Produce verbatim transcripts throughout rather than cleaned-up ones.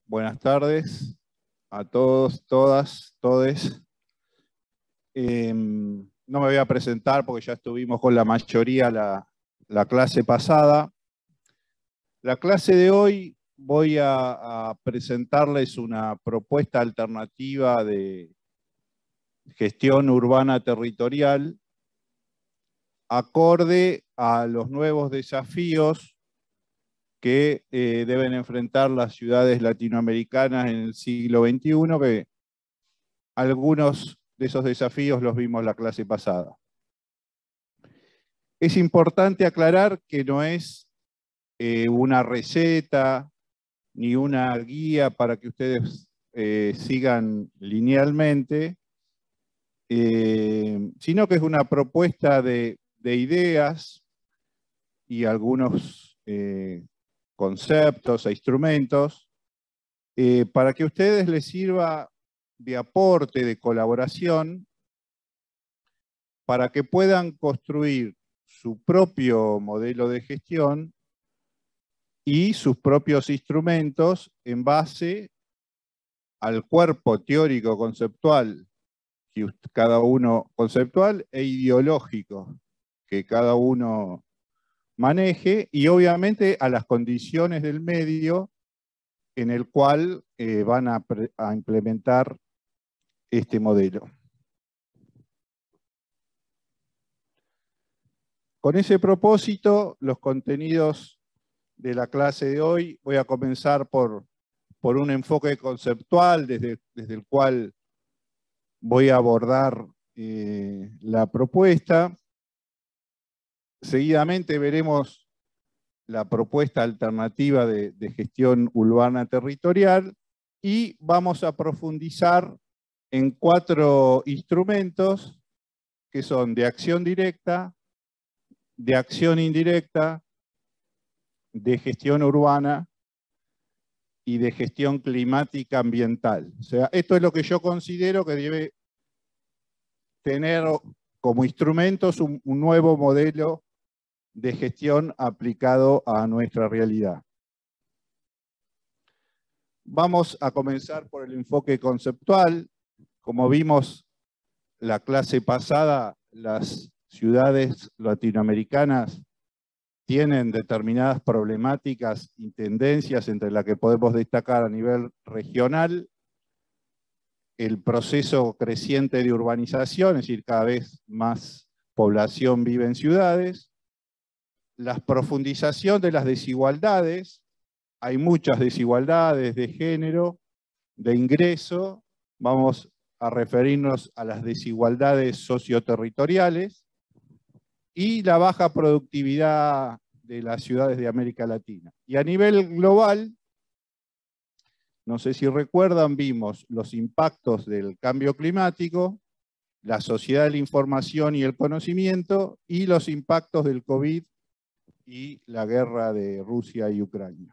Buenas tardes a todos, todas, todes. Eh, no me voy a presentar porque ya estuvimos con la mayoría la, la clase pasada. La clase de hoy voy a, a presentarles una propuesta alternativa de gestión urbana territorial acorde a los nuevos desafíos que eh, deben enfrentar las ciudades latinoamericanas en el siglo veintiuno, que algunos de esos desafíos los vimos la clase pasada. Es importante aclarar que no es eh, una receta ni una guía para que ustedes eh, sigan linealmente, eh, sino que es una propuesta de, de ideas y algunos eh, conceptos e instrumentos eh, para que a ustedes les sirva de aporte, de colaboración, para que puedan construir su propio modelo de gestión y sus propios instrumentos en base al cuerpo teórico conceptual, que cada uno conceptual e ideológico que cada uno maneje, y obviamente a las condiciones del medio en el cual eh, van a, a implementar este modelo. Con ese propósito, los contenidos de la clase de hoy, voy a comenzar por, por un enfoque conceptual desde, desde el cual voy a abordar eh, la propuesta. Seguidamente veremos la propuesta alternativa de, de gestión urbana territorial y vamos a profundizar en cuatro instrumentos que son de acción directa, de acción indirecta, de gestión urbana y de gestión climática ambiental. O sea, esto es lo que yo considero que debe tener como instrumentos un, un nuevo modelo de gestión aplicado a nuestra realidad. Vamos a comenzar por el enfoque conceptual. Como vimos la clase pasada, las ciudades latinoamericanas tienen determinadas problemáticas y tendencias, entre las que podemos destacar a nivel regional el proceso creciente de urbanización, es decir, cada vez más población vive en ciudades, la profundización de las desigualdades, hay muchas desigualdades de género, de ingreso, vamos a referirnos a las desigualdades socioterritoriales, y la baja productividad de las ciudades de América Latina. Y a nivel global, no sé si recuerdan, vimos los impactos del cambio climático, la sociedad de la información y el conocimiento, y los impactos del COVID y la guerra de Rusia y Ucrania.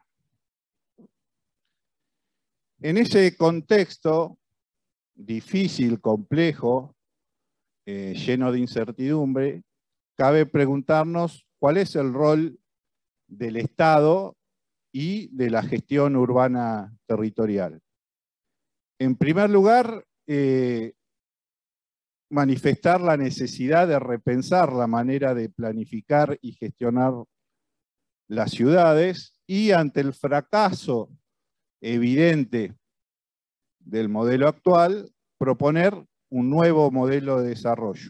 En ese contexto difícil, complejo, eh, lleno de incertidumbre, cabe preguntarnos cuál es el rol del Estado y de la gestión urbana territorial. En primer lugar, eh, manifestar la necesidad de repensar la manera de planificar y gestionar las ciudades, y ante el fracaso evidente del modelo actual, proponer un nuevo modelo de desarrollo.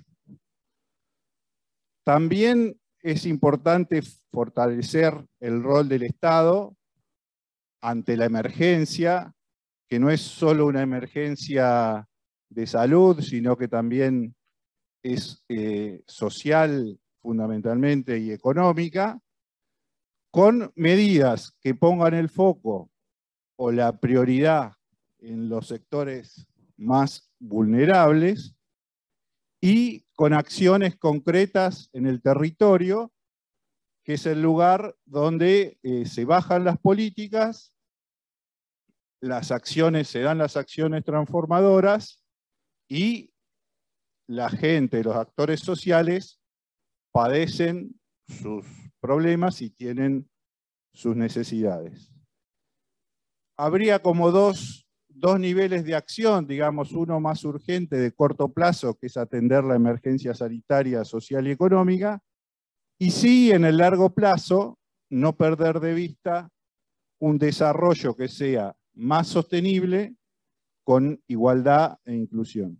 También es importante fortalecer el rol del Estado ante la emergencia, que no es solo una emergencia de salud, sino que también es eh, social fundamentalmente y económica, con medidas que pongan el foco o la prioridad en los sectores más vulnerables y con acciones concretas en el territorio, que es el lugar donde eh, se bajan las políticas, las acciones, se dan las acciones transformadoras y la gente, los actores sociales, padecen sus problemas y tienen sus necesidades. habría como dos, dos niveles de acción, digamos, uno más urgente de corto plazo, que es atender la emergencia sanitaria, social y económica, y sí, en el largo plazo, no perder de vista un desarrollo que sea más sostenible con igualdad e inclusión.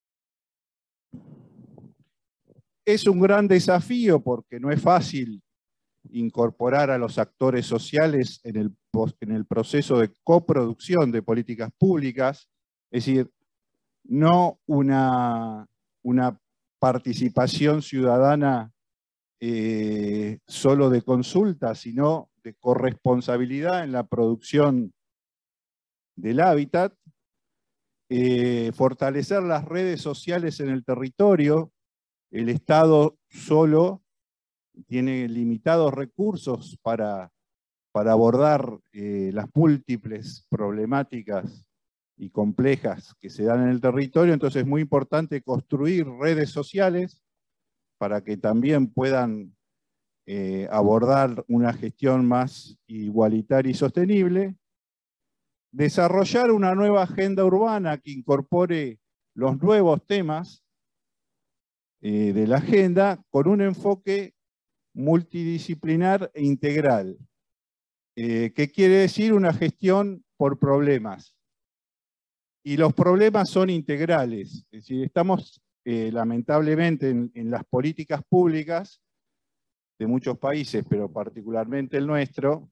Es un gran desafío porque no es fácil incorporar a los actores sociales en el, en el proceso de coproducción de políticas públicas, es decir, no una, una participación ciudadana eh, solo de consulta, sino de corresponsabilidad en la producción del hábitat, eh, fortalecer las redes sociales en el territorio. El Estado solo tiene limitados recursos para, para abordar eh, las múltiples problemáticas y complejas que se dan en el territorio, entonces es muy importante construir redes sociales para que también puedan eh, abordar una gestión más igualitaria y sostenible, desarrollar una nueva agenda urbana que incorpore los nuevos temas eh, de la agenda con un enfoque multidisciplinar e integral. Eh, ¿Qué quiere decir? Una gestión por problemas. Y los problemas son integrales. Es decir, estamos eh, lamentablemente en, en las políticas públicas de muchos países, pero particularmente el nuestro,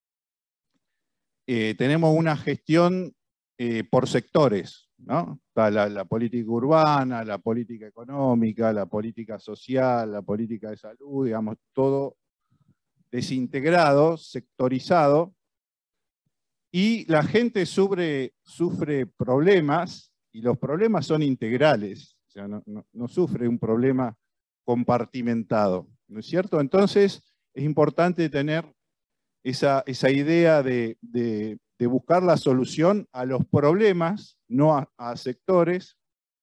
eh, tenemos una gestión eh, por sectores, ¿no? Está la, la política urbana, la política económica, la política social, la política de salud, digamos, todo desintegrado, sectorizado, y la gente sufre, sufre problemas, y los problemas son integrales, o sea, no, no, no sufre un problema compartimentado, ¿no es cierto? Entonces, es importante tener esa, esa idea de, de, de buscar la solución a los problemas, no a, a sectores.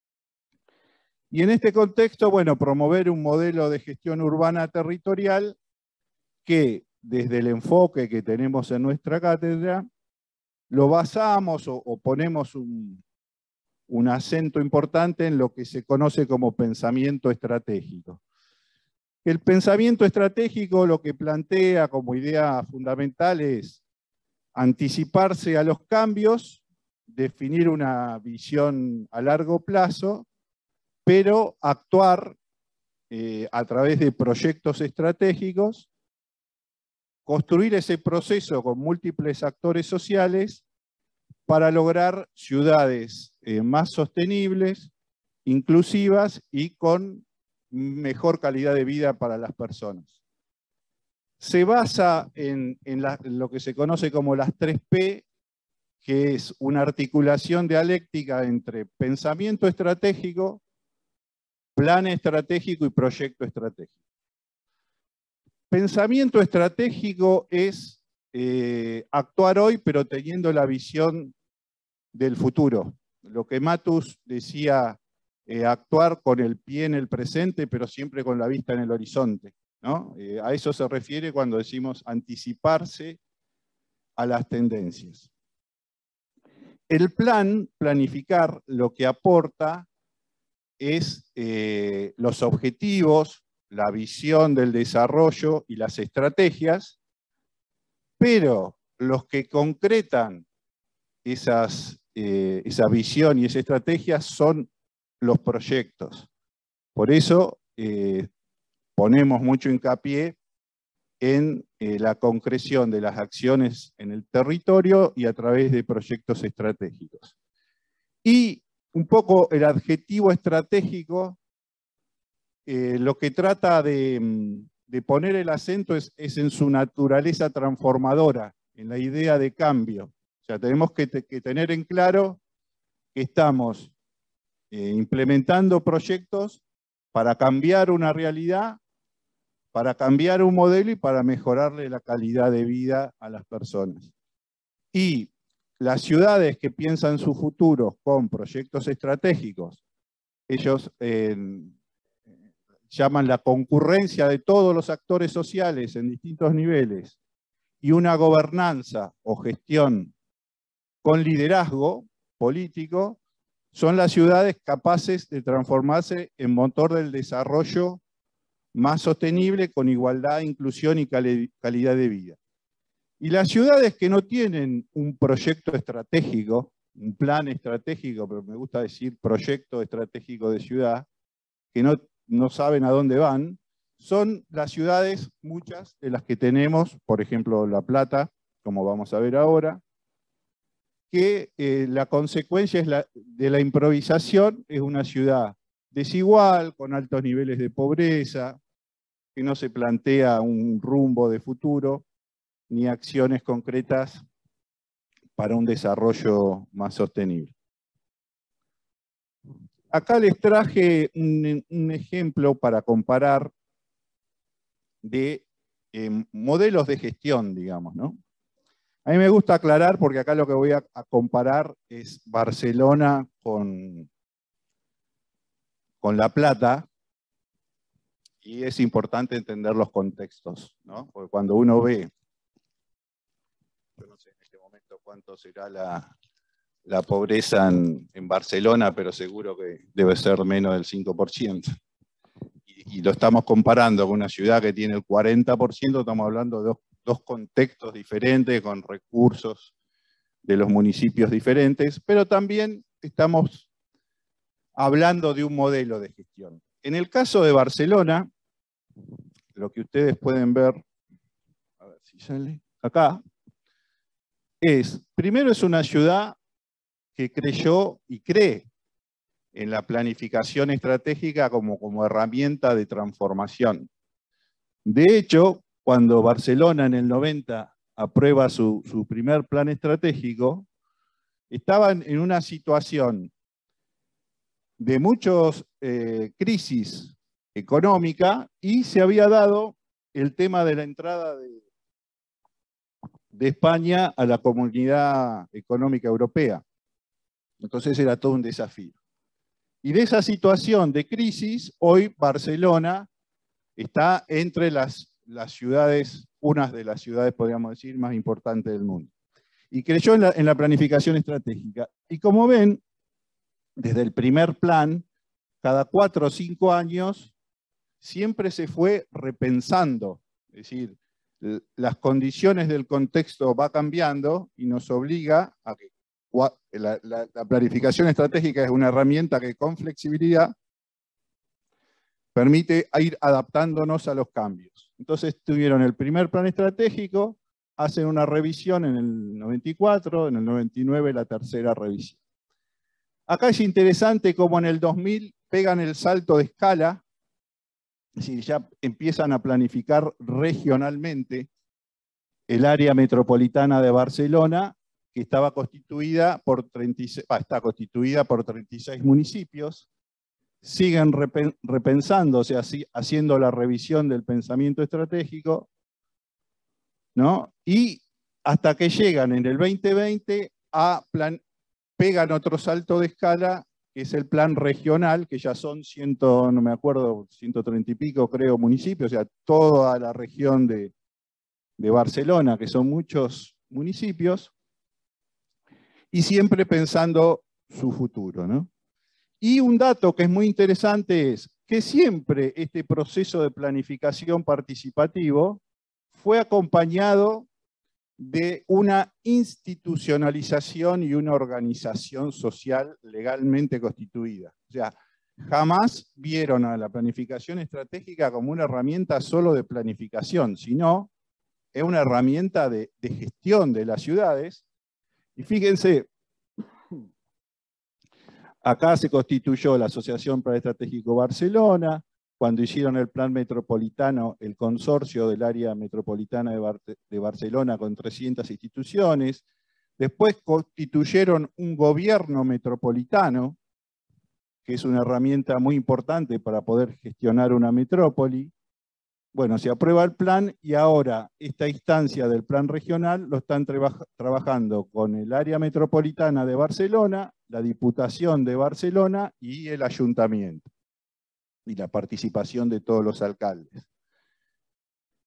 Y en este contexto, bueno, promover un modelo de gestión urbana territorial que, desde el enfoque que tenemos en nuestra cátedra, lo basamos o, o ponemos un, un acento importante en lo que se conoce como pensamiento estratégico. El pensamiento estratégico lo que plantea como idea fundamental es anticiparse a los cambios, definir una visión a largo plazo, pero actuar eh, a través de proyectos estratégicos, construir ese proceso con múltiples actores sociales para lograr ciudades eh, más sostenibles, inclusivas y con mejor calidad de vida para las personas. Se basa en, en, la, en lo que se conoce como las tres P, que es una articulación dialéctica entre pensamiento estratégico, plan estratégico y proyecto estratégico. Pensamiento estratégico es eh, actuar hoy, pero teniendo la visión del futuro. Lo que Matus decía, eh, actuar con el pie en el presente, pero siempre con la vista en el horizonte, ¿no? Eh, a eso se refiere cuando decimos anticiparse a las tendencias. El plan, planificar, lo que aporta es eh, los objetivos, la visión del desarrollo y las estrategias, pero los que concretan esas, eh, esa visión y esa estrategia son los proyectos. Por eso eh, ponemos mucho hincapié en eh, la concreción de las acciones en el territorio y a través de proyectos estratégicos. Y un poco el adjetivo estratégico, eh, lo que trata de, de poner el acento es, es en su naturaleza transformadora, en la idea de cambio. O sea, tenemos que, te, que tener en claro que estamos eh, implementando proyectos para cambiar una realidad, para cambiar un modelo y para mejorarle la calidad de vida a las personas. Y las ciudades que piensan su futuro con proyectos estratégicos, ellos eh, llaman la concurrencia de todos los actores sociales en distintos niveles y una gobernanza o gestión con liderazgo político, son las ciudades capaces de transformarse en motor del desarrollo más sostenible, con igualdad, inclusión y cali- calidad de vida. Y las ciudades que no tienen un proyecto estratégico, un plan estratégico, pero me gusta decir proyecto estratégico de ciudad, que no, no saben a dónde van, son las ciudades, muchas de las que tenemos, por ejemplo La Plata, como vamos a ver ahora, que eh, la consecuencia es la, de la improvisación es una ciudad desigual, con altos niveles de pobreza, que no se plantea un rumbo de futuro, ni acciones concretas para un desarrollo más sostenible. Acá les traje un, un ejemplo para comparar de eh, modelos de gestión, digamos, ¿no? A mí me gusta aclarar, porque acá lo que voy a, a comparar es Barcelona con, con La Plata, y es importante entender los contextos, ¿no? Porque cuando uno ve, yo no sé en este momento cuánto será la, la pobreza en, en Barcelona, pero seguro que debe ser menos del cinco por ciento. Y, y lo estamos comparando con una ciudad que tiene el cuarenta por ciento, estamos hablando de dos, dos contextos diferentes, con recursos de los municipios diferentes, pero también estamos hablando de un modelo de gestión. En el caso de Barcelona, lo que ustedes pueden ver, a ver si sale acá, es, primero es una ciudad que creyó y cree en la planificación estratégica como, como herramienta de transformación. De hecho, cuando Barcelona en el noventa aprueba su, su primer plan estratégico, estaban en una situación de muchas eh, crisis económica, y se había dado el tema de la entrada de, de España a la Comunidad Económica Europea. Entonces era todo un desafío. Y de esa situación de crisis, hoy Barcelona está entre las, las ciudades, unas de las ciudades, podríamos decir, más importantes del mundo. Y creyó en la, en la planificación estratégica. Y como ven, desde el primer plan, cada cuatro o cinco años, siempre se fue repensando. Es decir, las condiciones del contexto va cambiando y nos obliga a que la, la, la planificación estratégica es una herramienta que con flexibilidad permite ir adaptándonos a los cambios. Entonces tuvieron el primer plan estratégico, hacen una revisión en el noventa y cuatro, en el noventa y nueve la tercera revisión. Acá es interesante cómo en el dos mil pegan el salto de escala, es decir, ya empiezan a planificar regionalmente el área metropolitana de Barcelona, que estaba constituida por treinta y seis, ah, está constituida por treinta y seis municipios, siguen repensando, o sea, haciendo la revisión del pensamiento estratégico, ¿no? Y hasta que llegan en el veinte veinte a plan, pegan otro salto de escala, que es el plan regional, que ya son ciento, no me acuerdo, ciento treinta y pico, creo, municipios, o sea, toda la región de, de Barcelona, que son muchos municipios, y siempre pensando su futuro, ¿no? Y un dato que es muy interesante es que siempre este proceso de planificación participativo fue acompañado de una institucionalización y una organización social legalmente constituida. O sea, jamás vieron a la planificación estratégica como una herramienta solo de planificación, sino es una herramienta de, de gestión de las ciudades. Y fíjense, acá se constituyó la Asociación Plan Estratégico Barcelona, cuando hicieron el plan metropolitano, el consorcio del área metropolitana de, Bar de Barcelona con trescientas instituciones. Después constituyeron un gobierno metropolitano, que es una herramienta muy importante para poder gestionar una metrópoli. Bueno, se aprueba el plan y ahora esta instancia del plan regional lo están traba trabajando con el área metropolitana de Barcelona, la Diputación de Barcelona y el Ayuntamiento, y la participación de todos los alcaldes.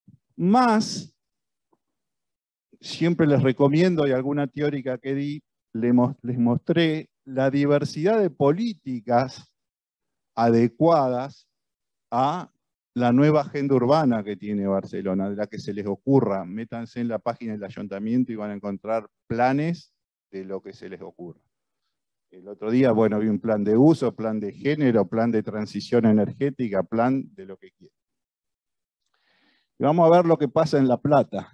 Más, siempre les recomiendo, y alguna teórica que di, les mostré la diversidad de políticas adecuadas a la nueva agenda urbana que tiene Barcelona, de la que se les ocurra. Métanse en la página del ayuntamiento y van a encontrar planes de lo que se les ocurra. El otro día, bueno, vi un plan de uso, plan de género, plan de transición energética, plan de lo que quieran. Y vamos a ver lo que pasa en La Plata,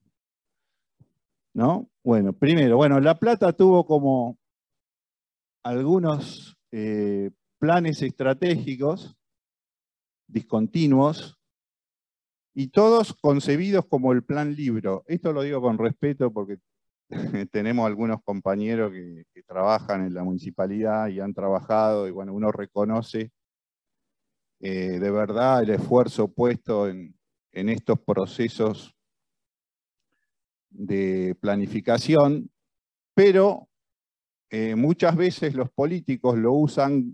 ¿no? Bueno, primero, bueno, La Plata tuvo como algunos eh, planes estratégicos discontinuos y todos concebidos como el plan libro. Esto lo digo con respeto porque tenemos algunos compañeros que, que trabajan en la municipalidad y han trabajado, y bueno, uno reconoce eh, de verdad el esfuerzo puesto en, en estos procesos de planificación, pero eh, muchas veces los políticos lo usan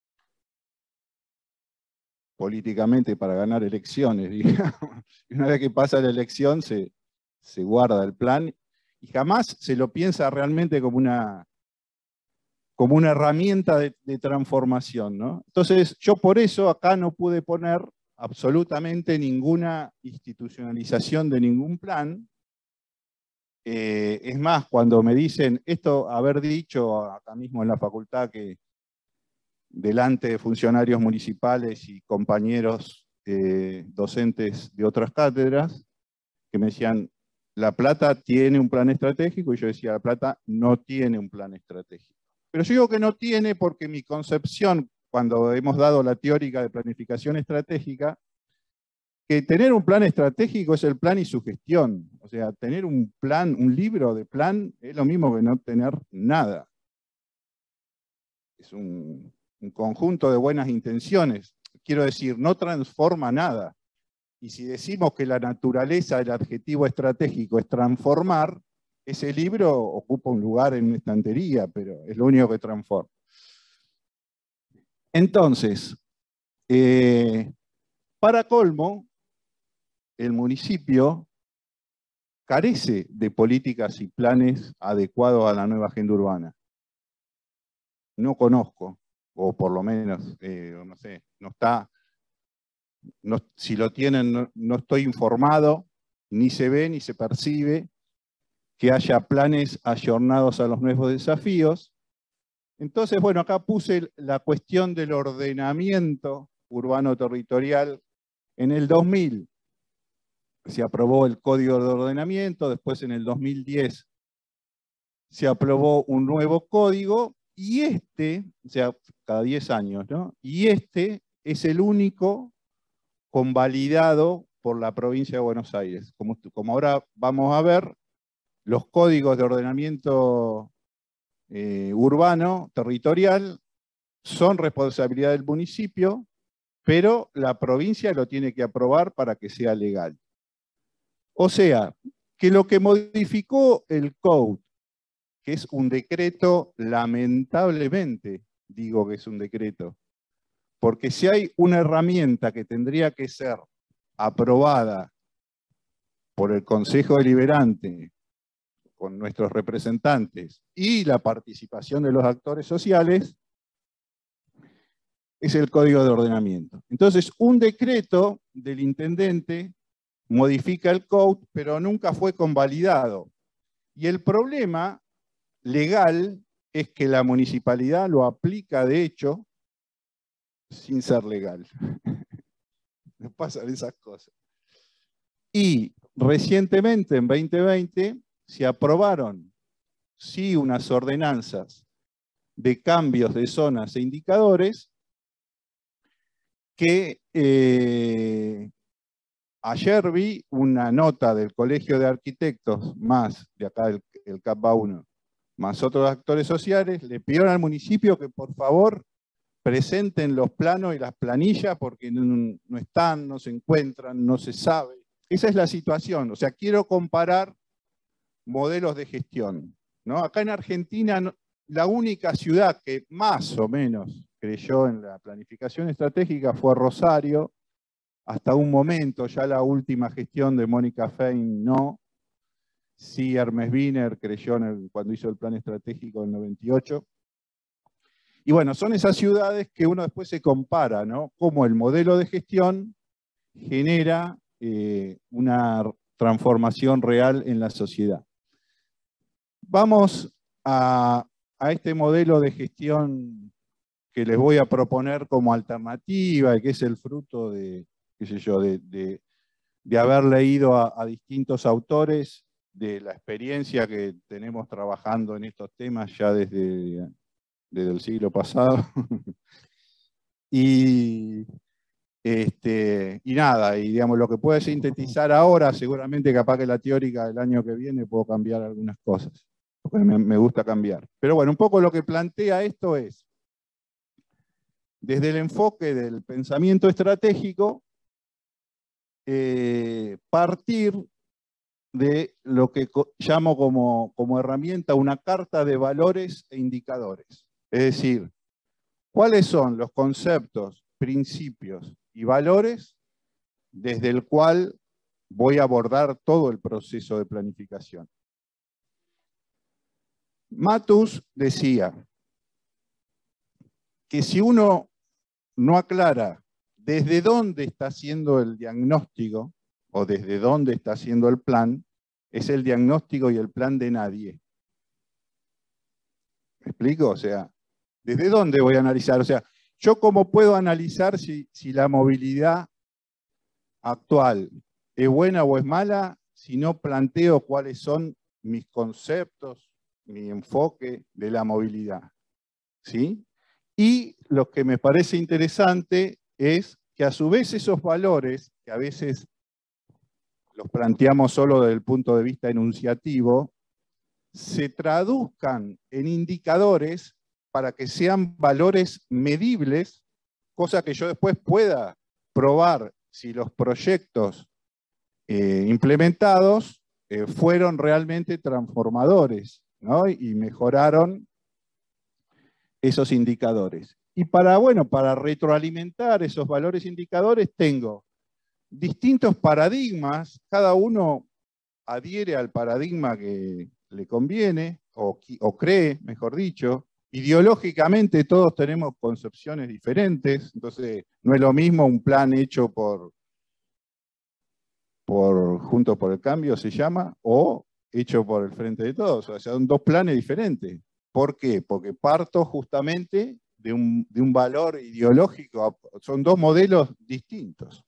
políticamente para ganar elecciones, digamos. Y una vez que pasa la elección se, se guarda el plan y jamás se lo piensa realmente como una, como una herramienta de, de transformación, ¿no? Entonces, yo por eso acá no pude poner absolutamente ninguna institucionalización de ningún plan. Eh, es más, cuando me dicen esto, haber dicho acá mismo en la facultad que delante de funcionarios municipales y compañeros eh, docentes de otras cátedras, que me decían, La Plata tiene un plan estratégico, y yo decía, La Plata no tiene un plan estratégico. Pero yo digo que no tiene porque mi concepción, cuando hemos dado la teórica de planificación estratégica, que tener un plan estratégico es el plan y su gestión. O sea, tener un plan, un libro de plan, es lo mismo que no tener nada. Es un, un conjunto de buenas intenciones. Quiero decir, no transforma nada. Y si decimos que la naturaleza del adjetivo estratégico es transformar, ese libro ocupa un lugar en una estantería, pero es lo único que transforma. Entonces, eh, para colmo, el municipio carece de políticas y planes adecuados a la nueva agenda urbana. No conozco, o por lo menos, eh, no sé, no está, no, si lo tienen, no, no estoy informado, ni se ve ni se percibe que haya planes ayornados a los nuevos desafíos. Entonces, bueno, acá puse la cuestión del ordenamiento urbano territorial. En el dos mil se aprobó el Código de Ordenamiento, después en el dos mil diez se aprobó un nuevo código, y este, o sea, cada diez años, ¿no? Y este es el único convalidado por la provincia de Buenos Aires. Como, como ahora vamos a ver, los códigos de ordenamiento eh, urbano, territorial, son responsabilidad del municipio, pero la provincia lo tiene que aprobar para que sea legal. O sea, que lo que modificó el Code, que es un decreto, lamentablemente digo que es un decreto, porque si hay una herramienta que tendría que ser aprobada por el Consejo Deliberante, con nuestros representantes, y la participación de los actores sociales, es el Código de Ordenamiento. Entonces, un decreto del intendente modifica el Code, pero nunca fue convalidado. Y el problema legal es que la municipalidad lo aplica, de hecho, sin ser legal. Me pasan esas cosas. Y recientemente, en veinte veinte, se aprobaron, sí, unas ordenanzas de cambios de zonas e indicadores que eh, ayer vi una nota del Colegio de Arquitectos, más de acá el, el C A P A uno, más otros actores sociales, le pidieron al municipio que por favor presenten los planos y las planillas porque no, no están, no se encuentran, no se sabe. Esa es la situación. O sea, quiero comparar modelos de gestión, ¿no? Acá en Argentina, la única ciudad que más o menos creyó en la planificación estratégica fue Rosario. Hasta un momento, ya la última gestión de Mónica Fein no. sí, Hermes Wiener creyó en el, cuando hizo el plan estratégico del noventa y ocho. Y bueno, son esas ciudades que uno después se compara, ¿no? Cómo el modelo de gestión genera eh, una transformación real en la sociedad. Vamos a, a este modelo de gestión que les voy a proponer como alternativa y que es el fruto de, qué sé yo, de, de, de haber leído a, a distintos autores, de la experiencia que tenemos trabajando en estos temas ya desde, desde el siglo pasado. y, este, y nada, y digamos, lo que puede sintetizar ahora, seguramente capaz que la teórica del año que viene puedo cambiar algunas cosas, porque me, me gusta cambiar. Pero bueno, un poco lo que plantea esto es, desde el enfoque del pensamiento estratégico, eh, partir de lo que llamo como, como herramienta una carta de valores e indicadores. Es decir, ¿cuáles son los conceptos, principios y valores desde el cual voy a abordar todo el proceso de planificación? Matus decía que si uno no aclara desde dónde está haciendo el diagnóstico o desde dónde está haciendo el plan, es el diagnóstico y el plan de nadie. ¿Me explico? O sea, ¿desde dónde voy a analizar? O sea, ¿yo cómo puedo analizar si, si la movilidad actual es buena o es mala si no planteo cuáles son mis conceptos, mi enfoque de la movilidad? ¿Sí? Y lo que me parece interesante es que a su vez esos valores, que a veces los planteamos solo desde el punto de vista enunciativo, se traduzcan en indicadores para que sean valores medibles, cosa que yo después pueda probar si los proyectos eh, implementados eh, fueron realmente transformadores, ¿no? Y mejoraron esos indicadores. Y para, bueno, para retroalimentar esos valores indicadores tengo distintos paradigmas, cada uno adhiere al paradigma que le conviene, o, o cree, mejor dicho. Ideológicamente todos tenemos concepciones diferentes, entonces no es lo mismo un plan hecho por, por Juntos por el Cambio, se llama, o hecho por el Frente de Todos. O sea, son dos planes diferentes. ¿Por qué? Porque parto justamente de un, de un valor ideológico, son dos modelos distintos.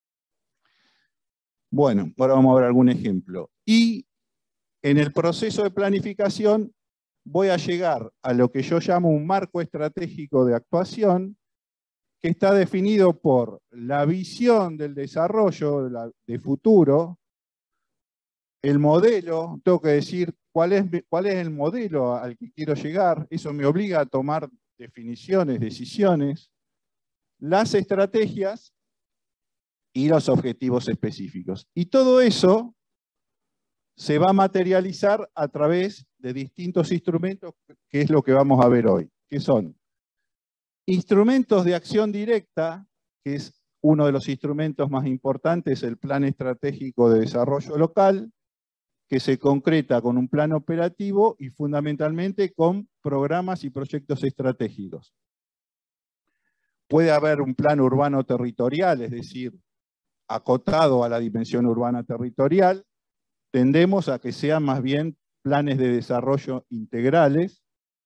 Bueno, ahora vamos a ver algún ejemplo. Y en el proceso de planificación voy a llegar a lo que yo llamo un marco estratégico de actuación, que está definido por la visión del desarrollo de, la, de futuro, el modelo, tengo que decir cuál es, cuál es el modelo al que quiero llegar, eso me obliga a tomar definiciones, decisiones, las estrategias y los objetivos específicos. Y todo eso se va a materializar a través de distintos instrumentos, que es lo que vamos a ver hoy, que son instrumentos de acción directa, que es uno de los instrumentos más importantes, el Plan Estratégico de Desarrollo Local, que se concreta con un plan operativo y fundamentalmente con programas y proyectos estratégicos. Puede haber un plan urbano territorial, es decir, acotado a la dimensión urbana territorial. Tendemos a que sean más bien planes de desarrollo integrales.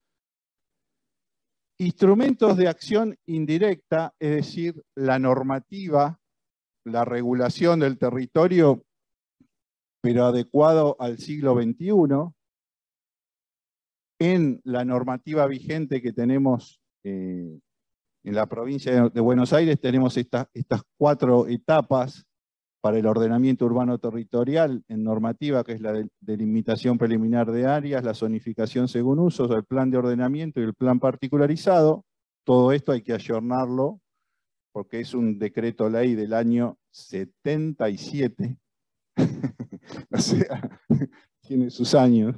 Instrumentos de acción indirecta, es decir, la normativa, la regulación del territorio, pero adecuado al siglo veintiuno. En la normativa vigente que tenemos eh, en la provincia de Buenos Aires, tenemos esta, estas cuatro etapas para el ordenamiento urbano territorial en normativa, que es la de, delimitación preliminar de áreas, la zonificación según usos, el plan de ordenamiento y el plan particularizado. Todo esto hay que ayornarlo porque es un decreto ley del año setenta y siete. O sea, tiene sus años.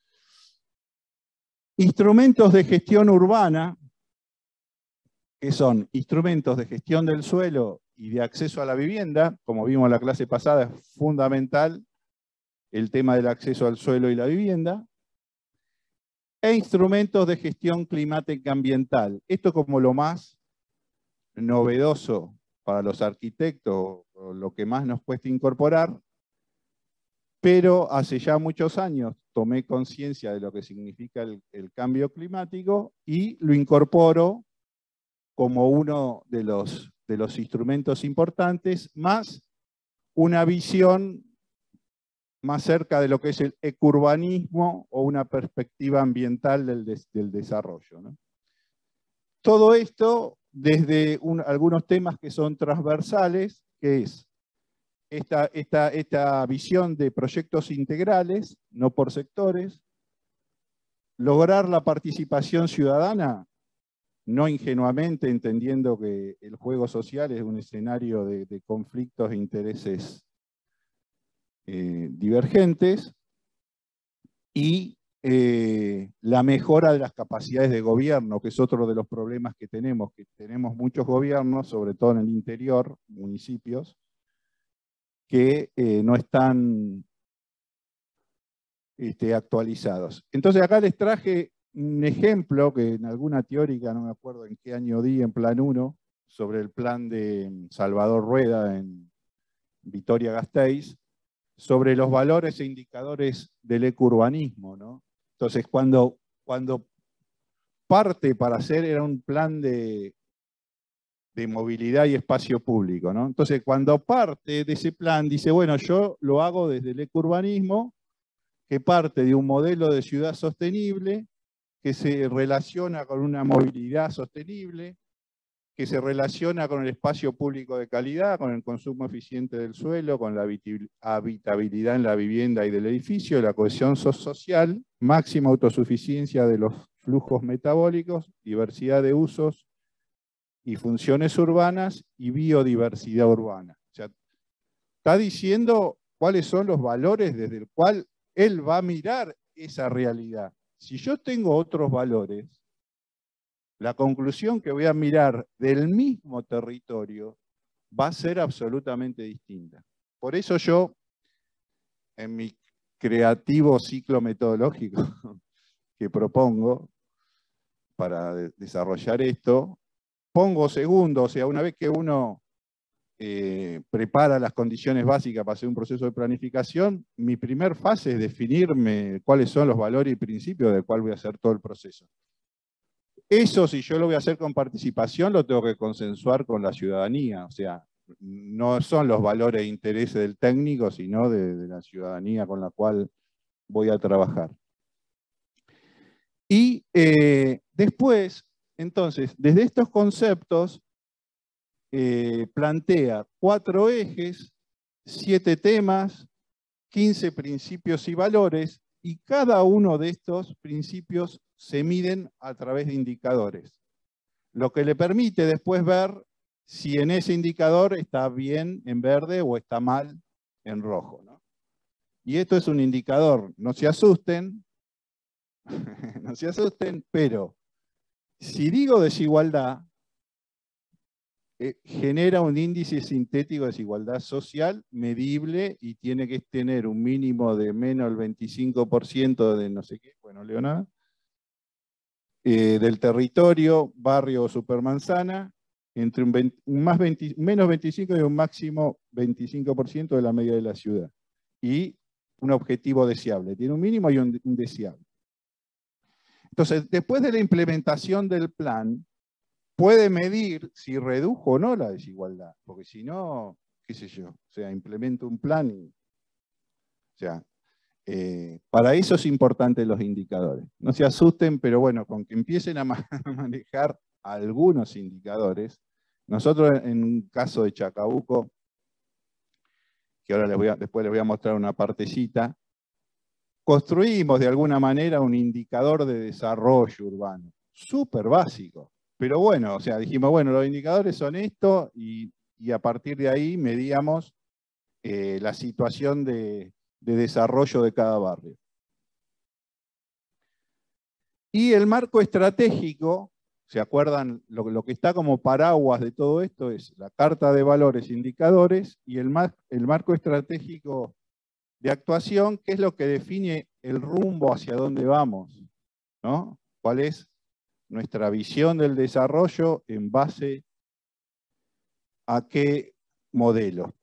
Instrumentos de gestión urbana, que son instrumentos de gestión del suelo y de acceso a la vivienda, como vimos en la clase pasada, es fundamental el tema del acceso al suelo y la vivienda, e instrumentos de gestión climática ambiental. Esto como lo más novedoso para los arquitectos, o lo que más nos cuesta incorporar, pero hace ya muchos años tomé conciencia de lo que significa el, el cambio climático y lo incorporo como uno de los, de los instrumentos importantes, más una visión más cerca de lo que es el ecurbanismo o una perspectiva ambiental del, des, del desarrollo, ¿no? Todo esto desde un, algunos temas que son transversales, que es esta, esta, esta visión de proyectos integrales, no por sectores, lograr la participación ciudadana, no ingenuamente entendiendo que el juego social es un escenario de, de conflictos e intereses eh, divergentes, y eh, la mejora de las capacidades de gobierno, que es otro de los problemas que tenemos, que tenemos muchos gobiernos, sobre todo en el interior, municipios, que eh, no están este, actualizados. Entonces acá les traje un ejemplo que en alguna teórica, no me acuerdo en qué año di, en plan uno, sobre el plan de Salvador Rueda en Vitoria-Gasteiz, sobre los valores e indicadores del ecurbanismo, ¿no? Entonces, cuando, cuando parte para hacer, era un plan de, de movilidad y espacio público, ¿no? Entonces, cuando parte de ese plan, dice, bueno, yo lo hago desde el ecurbanismo, que parte de un modelo de ciudad sostenible, que se relaciona con una movilidad sostenible, que se relaciona con el espacio público de calidad, con el consumo eficiente del suelo, con la habitabilidad en la vivienda y del edificio, la cohesión social, máxima autosuficiencia de los flujos metabólicos, diversidad de usos y funciones urbanas y biodiversidad urbana. O sea, está diciendo cuáles son los valores desde el cual él va a mirar esa realidad. Si yo tengo otros valores, la conclusión que voy a mirar del mismo territorio va a ser absolutamente distinta. Por eso yo, en mi creativo ciclo metodológico que propongo para desarrollar esto, pongo segundo, o sea, una vez que uno eh, prepara las condiciones básicas para hacer un proceso de planificación, mi primer fase es definirme cuáles son los valores y principios del cual voy a hacer todo el proceso. Eso, si yo lo voy a hacer con participación, lo tengo que consensuar con la ciudadanía. O sea, no son los valores e intereses del técnico, sino de, de la ciudadanía con la cual voy a trabajar. Y eh, después, entonces, desde estos conceptos, eh, plantea cuatro ejes, siete temas, quince principios y valores, y cada uno de estos principios se miden a través de indicadores, lo que le permite después ver si en ese indicador está bien en verde o está mal en rojo, ¿no? Y esto es un indicador, no se asusten, no se asusten, pero si digo desigualdad, eh, genera un índice sintético de desigualdad social medible y tiene que tener un mínimo de menos del veinticinco por ciento de no sé qué, bueno, leo nada, Eh, del territorio, barrio o supermanzana, entre un, veinte, un más veinte, menos veinticinco y un máximo veinticinco por ciento de la media de la ciudad. Y un objetivo deseable. Tiene un mínimo y un, un deseable. Entonces, después de la implementación del plan, puede medir si redujo o no la desigualdad. Porque si no, qué sé yo, o sea, implemento un plan y... O sea, Eh, para eso es importante los indicadores. No se asusten, pero bueno, con que empiecen a, ma a manejar algunos indicadores, nosotros en un caso de Chacabuco, que ahora les voy a, después les voy a mostrar una partecita, construimos de alguna manera un indicador de desarrollo urbano, súper básico. Pero bueno, o sea, dijimos, bueno, los indicadores son esto y, y a partir de ahí medíamos eh, la situación de... de desarrollo de cada barrio. Y el marco estratégico, ¿se acuerdan? Lo, lo que está como paraguas de todo esto es la carta de valores e indicadores y el, mar, el marco estratégico de actuación, que es lo que define el rumbo hacia dónde vamos, ¿no? ¿Cuál es nuestra visión del desarrollo en base a qué modelo?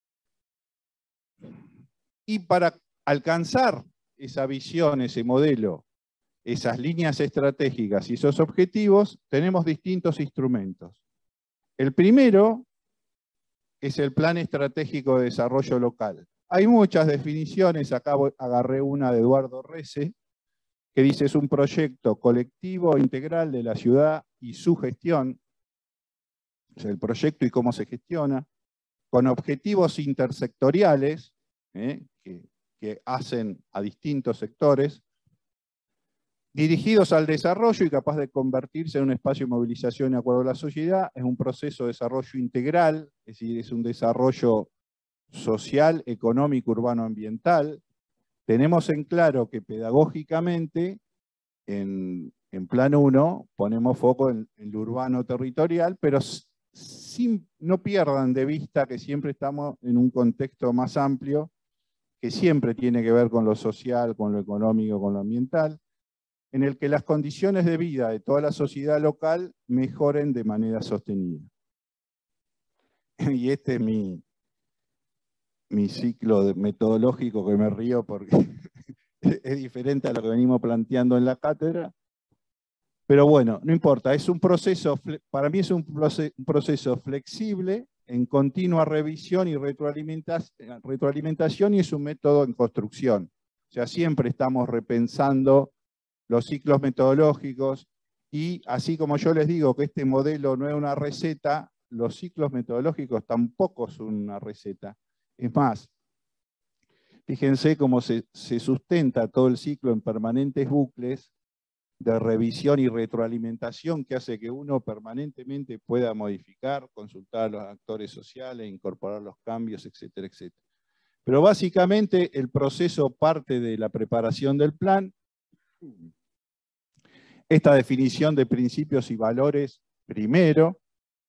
Y para alcanzar esa visión, ese modelo, esas líneas estratégicas y esos objetivos, tenemos distintos instrumentos. El primero es el Plan Estratégico de Desarrollo Local. Hay muchas definiciones, acá agarré una de Eduardo Rece, que dice es un proyecto colectivo integral de la ciudad y su gestión, o sea, el proyecto y cómo se gestiona, con objetivos intersectoriales, ¿eh? que, que hacen a distintos sectores, dirigidos al desarrollo y capaz de convertirse en un espacio de movilización de acuerdo a la sociedad. Es un proceso de desarrollo integral, es decir, es un desarrollo social, económico, urbano, ambiental. Tenemos en claro que pedagógicamente, en, en plan uno, ponemos foco en, en lo urbano territorial, pero sin, no pierdan de vista que siempre estamos en un contexto más amplio, que siempre tiene que ver con lo social, con lo económico, con lo ambiental, en el que las condiciones de vida de toda la sociedad local mejoren de manera sostenida. Y este es mi, mi ciclo metodológico, que me río porque es diferente a lo que venimos planteando en la cátedra. Pero bueno, no importa, es un proceso, para mí es un proceso flexible, en continua revisión y retroalimentación, y es un método en construcción. O sea, siempre estamos repensando los ciclos metodológicos, y así como yo les digo que este modelo no es una receta, los ciclos metodológicos tampoco son una receta. Es más, fíjense cómo se, se sustenta todo el ciclo en permanentes bucles de revisión y retroalimentación que hace que uno permanentemente pueda modificar, consultar a los actores sociales, incorporar los cambios, etcétera, etcétera. Pero básicamente el proceso parte de la preparación del plan, esta definición de principios y valores primero,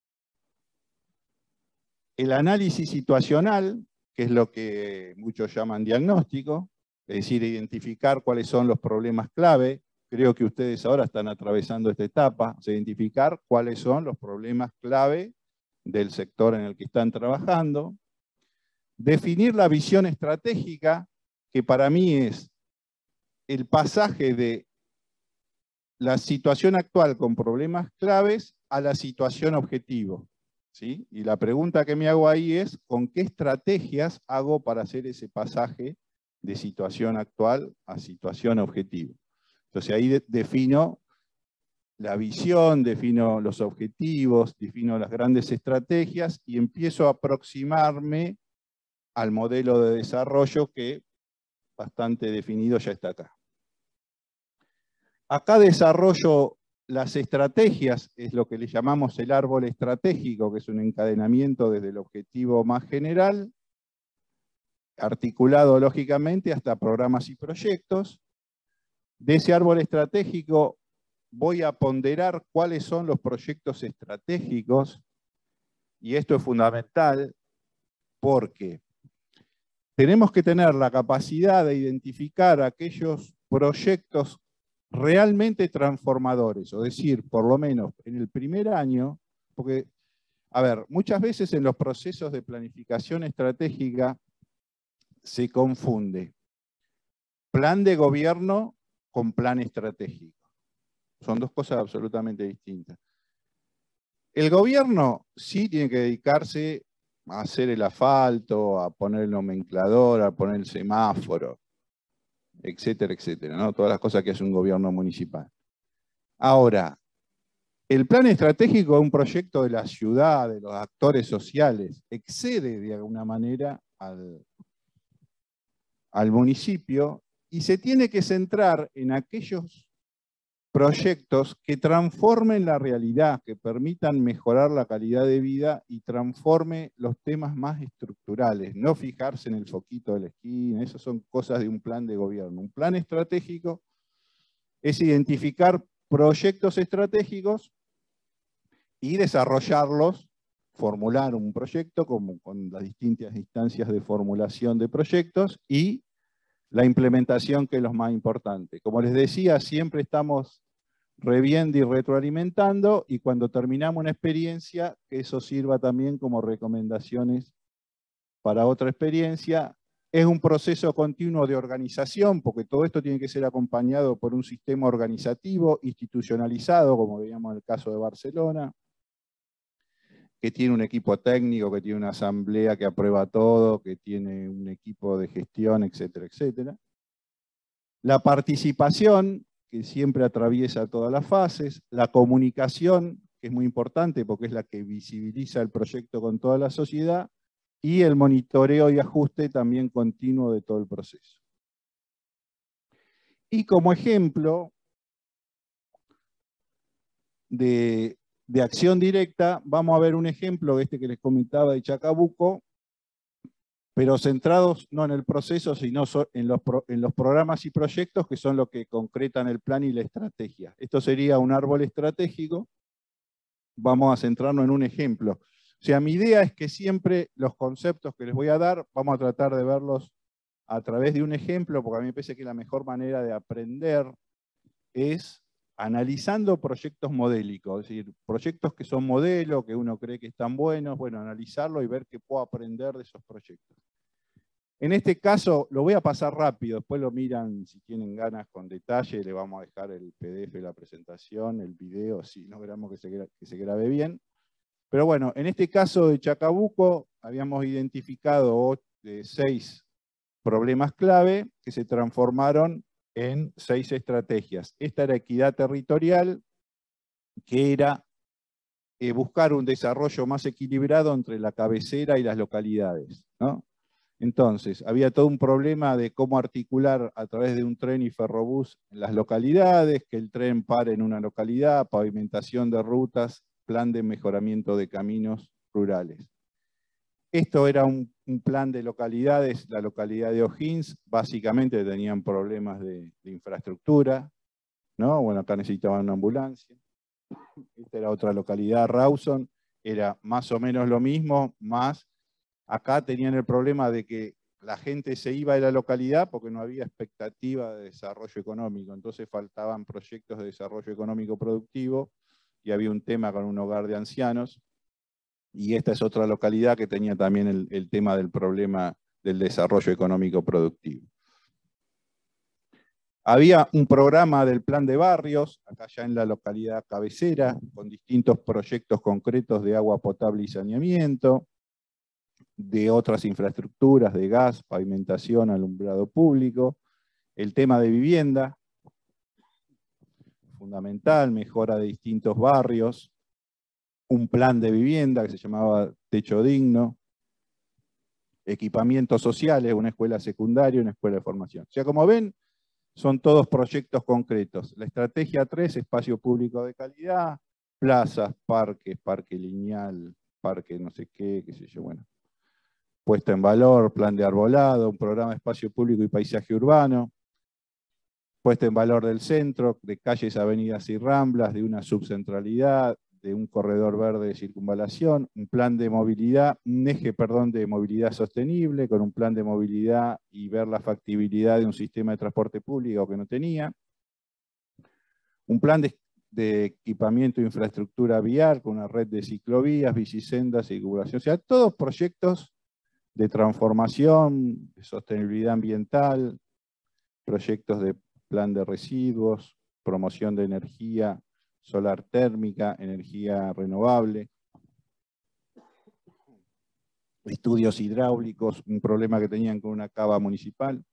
el análisis situacional, que es lo que muchos llaman diagnóstico, es decir, identificar cuáles son los problemas clave. Creo que ustedes ahora están atravesando esta etapa, o sea, identificar cuáles son los problemas clave del sector en el que están trabajando. Definir la visión estratégica, que para mí es el pasaje de la situación actual con problemas claves a la situación objetivo, ¿sí? Y la pregunta que me hago ahí es, ¿con qué estrategias hago para hacer ese pasaje de situación actual a situación objetivo? Entonces ahí de, defino la visión, defino los objetivos, defino las grandes estrategias y empiezo a aproximarme al modelo de desarrollo que bastante definido ya está acá. Acá desarrollo las estrategias, es lo que le llamamos el árbol estratégico, que es un encadenamiento desde el objetivo más general, articulado lógicamente hasta programas y proyectos. De ese árbol estratégico voy a ponderar cuáles son los proyectos estratégicos, y esto es fundamental porque tenemos que tener la capacidad de identificar aquellos proyectos realmente transformadores, o decir, por lo menos en el primer año, porque, a ver, muchas veces en los procesos de planificación estratégica se confunde plan de gobierno con plan estratégico. Son dos cosas absolutamente distintas. El gobierno sí tiene que dedicarse a hacer el asfalto, a poner el nomenclador, a poner el semáforo, etcétera, etcétera, ¿no? Todas las cosas que hace un gobierno municipal. Ahora, el plan estratégico es un proyecto de la ciudad, de los actores sociales, excede de alguna manera al, al municipio y se tiene que centrar en aquellos proyectos que transformen la realidad, que permitan mejorar la calidad de vida y transforme los temas más estructurales, no fijarse en el foquito de la esquina. Esas son cosas de un plan de gobierno. Un plan estratégico es identificar proyectos estratégicos y desarrollarlos, formular un proyecto como, con las distintas instancias de formulación de proyectos y la implementación, que es lo más importante. Como les decía, siempre estamos reviendo y retroalimentando, y cuando terminamos una experiencia, que eso sirva también como recomendaciones para otra experiencia. Es un proceso continuo de organización, porque todo esto tiene que ser acompañado por un sistema organizativo, institucionalizado, como veíamos en el caso de Barcelona, que tiene un equipo técnico, que tiene una asamblea que aprueba todo, que tiene un equipo de gestión, etcétera, etcétera. La participación, que siempre atraviesa todas las fases. La comunicación, que es muy importante porque es la que visibiliza el proyecto con toda la sociedad. Y el monitoreo y ajuste también continuo de todo el proceso. Y como ejemplo de, de acción directa, vamos a ver un ejemplo, este que les comentaba de Chacabuco, pero centrados no en el proceso, sino en los, en los programas y proyectos, que son los que concretan el plan y la estrategia. Esto sería un árbol estratégico. Vamos a centrarnos en un ejemplo. O sea, mi idea es que siempre los conceptos que les voy a dar, vamos a tratar de verlos a través de un ejemplo, porque a mí me parece que la mejor manera de aprender es analizando proyectos modélicos, es decir, proyectos que son modelos, que uno cree que están buenos, bueno, analizarlo y ver qué puedo aprender de esos proyectos. En este caso, lo voy a pasar rápido, después lo miran si tienen ganas con detalle, le vamos a dejar el P D F de la presentación, el video, si logramos que se, que se grabe bien. Pero bueno, en este caso de Chacabuco, habíamos identificado eh, seis problemas clave que se transformaron en seis estrategias. Esta era equidad territorial, que era eh, buscar un desarrollo más equilibrado entre la cabecera y las localidades, ¿no? Entonces, había todo un problema de cómo articular a través de un tren y ferrobús en las localidades, que el tren pare en una localidad, pavimentación de rutas, plan de mejoramiento de caminos rurales. Esto era un, un plan de localidades, la localidad de O'Higgins, básicamente tenían problemas de, de infraestructura, ¿no? Bueno, acá necesitaban una ambulancia. Esta era otra localidad, Rawson, era más o menos lo mismo, más acá tenían el problema de que la gente se iba de la localidad porque no había expectativa de desarrollo económico, entonces faltaban proyectos de desarrollo económico productivo y había un tema con un hogar de ancianos. Y esta es otra localidad que tenía también el, el tema del problema del desarrollo económico productivo. Había un programa del plan de barrios, acá ya en la localidad cabecera, con distintos proyectos concretos de agua potable y saneamiento, de otras infraestructuras, de gas, pavimentación, alumbrado público, el tema de vivienda, fundamental, mejora de distintos barrios, un plan de vivienda que se llamaba Techo Digno, equipamientos sociales, una escuela secundaria, una escuela de formación. O sea, como ven, son todos proyectos concretos. La estrategia tres, espacio público de calidad, plazas, parques, parque lineal, parque no sé qué, qué sé yo, bueno. Puesta en valor, plan de arbolado, un programa de espacio público y paisaje urbano, puesta en valor del centro, de calles, avenidas y ramblas, de una subcentralidad, de un corredor verde de circunvalación, un plan de movilidad, un eje, perdón, de movilidad sostenible, con un plan de movilidad y ver la factibilidad de un sistema de transporte público que no tenía, un plan de, de equipamiento e infraestructura vial, con una red de ciclovías, bicisendas, circulación, o sea, todos proyectos de transformación, de sostenibilidad ambiental, proyectos de plan de residuos, promoción de energía solar térmica, energía renovable, estudios hidráulicos, un problema que tenían con una cava municipal,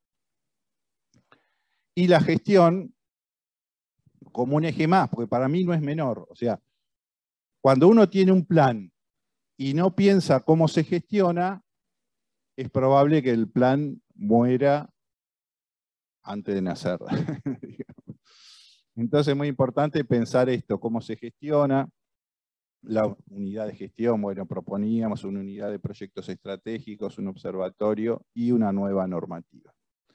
y la gestión como un eje más, porque para mí no es menor. O sea, cuando uno tiene un plan y no piensa cómo se gestiona, es probable que el plan muera antes de nacer. Entonces es muy importante pensar esto, cómo se gestiona. La unidad de gestión, bueno, proponíamos una unidad de proyectos estratégicos, un observatorio y una nueva normativa.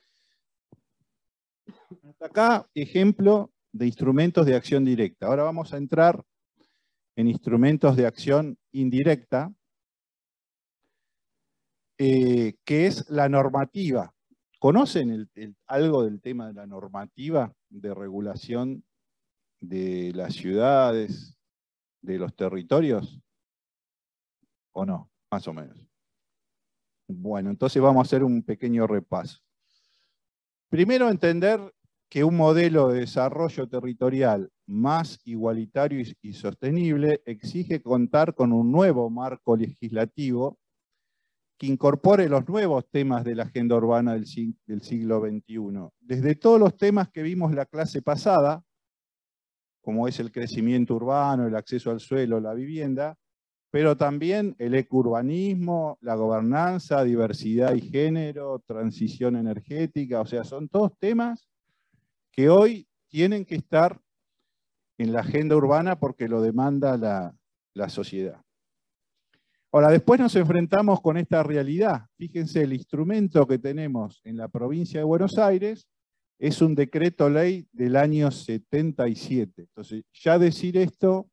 Hasta acá, ejemplo de instrumentos de acción directa. Ahora vamos a entrar en instrumentos de acción indirecta, eh, que es la normativa. ¿Conocen el, el, algo del tema de la normativa de regulación de las ciudades, de los territorios? ¿O no? Más o menos. Bueno, entonces vamos a hacer un pequeño repaso. Primero, entender que un modelo de desarrollo territorial más igualitario y, y sostenible exige contar con un nuevo marco legislativo que incorpore los nuevos temas de la agenda urbana del, del siglo veintiuno. Desde todos los temas que vimos la clase pasada, como es el crecimiento urbano, el acceso al suelo, la vivienda, pero también el ecourbanismo, la gobernanza, diversidad y género, transición energética, o sea, son todos temas que hoy tienen que estar en la agenda urbana porque lo demanda la, la sociedad. Ahora, después nos enfrentamos con esta realidad. Fíjense, el instrumento que tenemos en la provincia de Buenos Aires es un decreto ley del año setenta y siete. Entonces, ya decir esto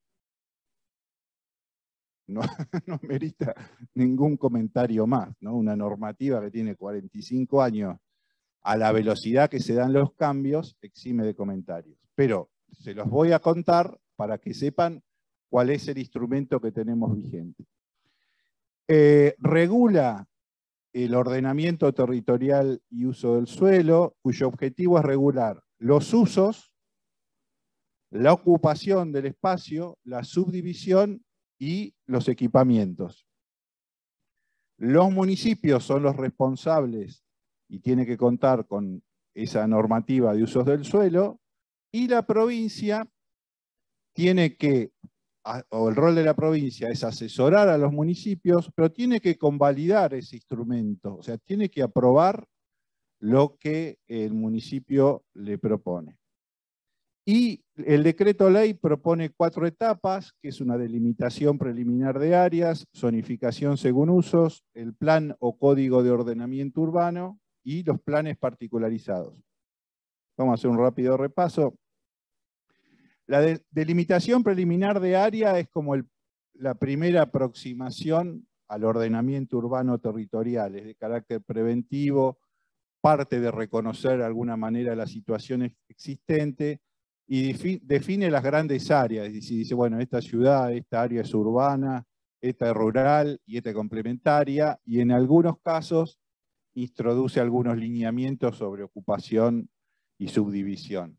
no, no merita ningún comentario más, ¿no? Una normativa que tiene cuarenta y cinco años, a la velocidad que se dan los cambios, exime de comentarios. Pero se los voy a contar para que sepan cuál es el instrumento que tenemos vigente. Eh, regula el ordenamiento territorial y uso del suelo, cuyo objetivo es regular los usos, la ocupación del espacio, la subdivisión y los equipamientos. Los municipios son los responsables y tiene que contar con esa normativa de usos del suelo, y la provincia tiene que, o el rol de la provincia es asesorar a los municipios, pero tiene que convalidar ese instrumento, o sea, tiene que aprobar lo que el municipio le propone. Y el decreto ley propone cuatro etapas, que es una delimitación preliminar de áreas, zonificación según usos, el plan o código de ordenamiento urbano y los planes particularizados. Vamos a hacer un rápido repaso. La de, delimitación preliminar de área es como el, la primera aproximación al ordenamiento urbano territorial, es de carácter preventivo, parte de reconocer de alguna manera la situación existente y define las grandes áreas, es decir, dice, bueno, esta ciudad, esta área es urbana, esta es rural y esta es complementaria, y en algunos casos introduce algunos lineamientos sobre ocupación y subdivisión.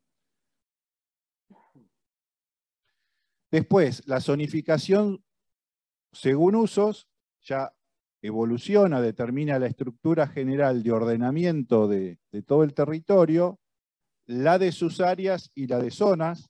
Después, la zonificación según usos ya evoluciona, determina la estructura general de ordenamiento de, de todo el territorio, la de sus áreas y la de zonas,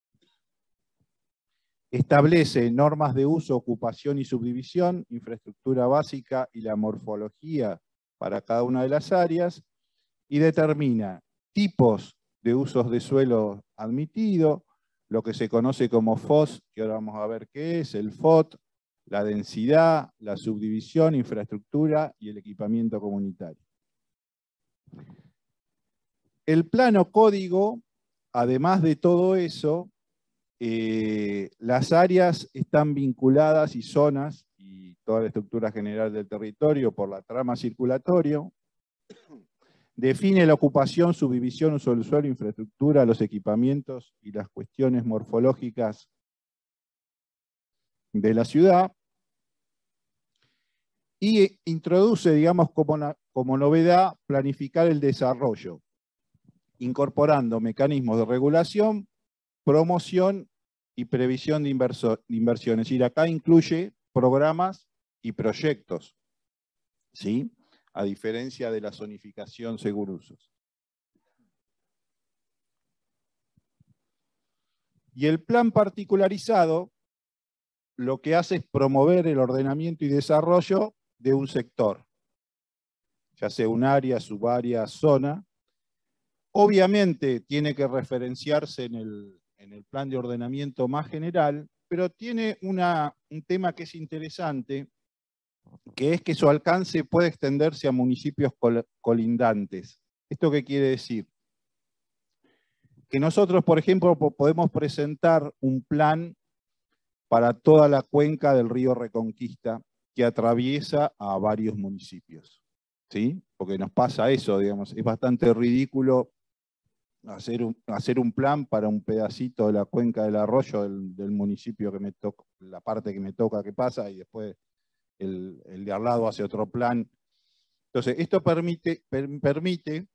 establece normas de uso, ocupación y subdivisión, infraestructura básica y la morfología para cada una de las áreas, y determina tipos de usos de suelo admitido, lo que se conoce como F O S, que ahora vamos a ver qué es, el F O T, la densidad, la subdivisión, infraestructura y el equipamiento comunitario. El plano código, además de todo eso, eh, las áreas están vinculadas y zonas, y toda la estructura general del territorio por la trama circulatorio, define la ocupación, subdivisión, uso del suelo, infraestructura, los equipamientos y las cuestiones morfológicas de la ciudad, y introduce, digamos, como, na, como novedad, planificar el desarrollo, incorporando mecanismos de regulación, promoción y previsión de, inverso, de inversiones. Y acá incluye programas y proyectos, ¿sí? A diferencia de la zonificación según usos. Y el plan particularizado lo que hace es promover el ordenamiento y desarrollo de un sector, ya sea un área, subárea, zona. Obviamente tiene que referenciarse en el, en el plan de ordenamiento más general, pero tiene una, un tema que es interesante, que es que su alcance puede extenderse a municipios col, colindantes. ¿Esto qué quiere decir? Que nosotros, por ejemplo, podemos presentar un plan para toda la cuenca del río Reconquista, que atraviesa a varios municipios, ¿sí? Porque nos pasa eso, digamos, es bastante ridículo hacer un, hacer un plan para un pedacito de la cuenca del arroyo del, del municipio que me toca, la parte que me toca que pasa, y después el, el de al lado hace otro plan. Entonces, esto permite, per, permite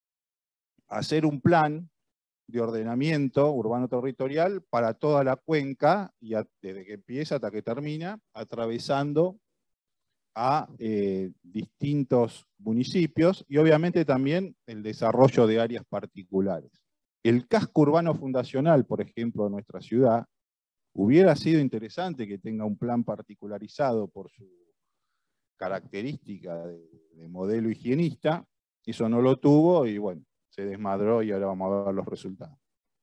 hacer un plan de ordenamiento urbano territorial para toda la cuenca, y a, desde que empieza hasta que termina, atravesando a eh, distintos municipios y obviamente también el desarrollo de áreas particulares. El casco urbano fundacional, por ejemplo, de nuestra ciudad, hubiera sido interesante que tenga un plan particularizado por su característica de, de modelo higienista. Eso no lo tuvo y bueno, se desmadró y ahora vamos a ver los resultados.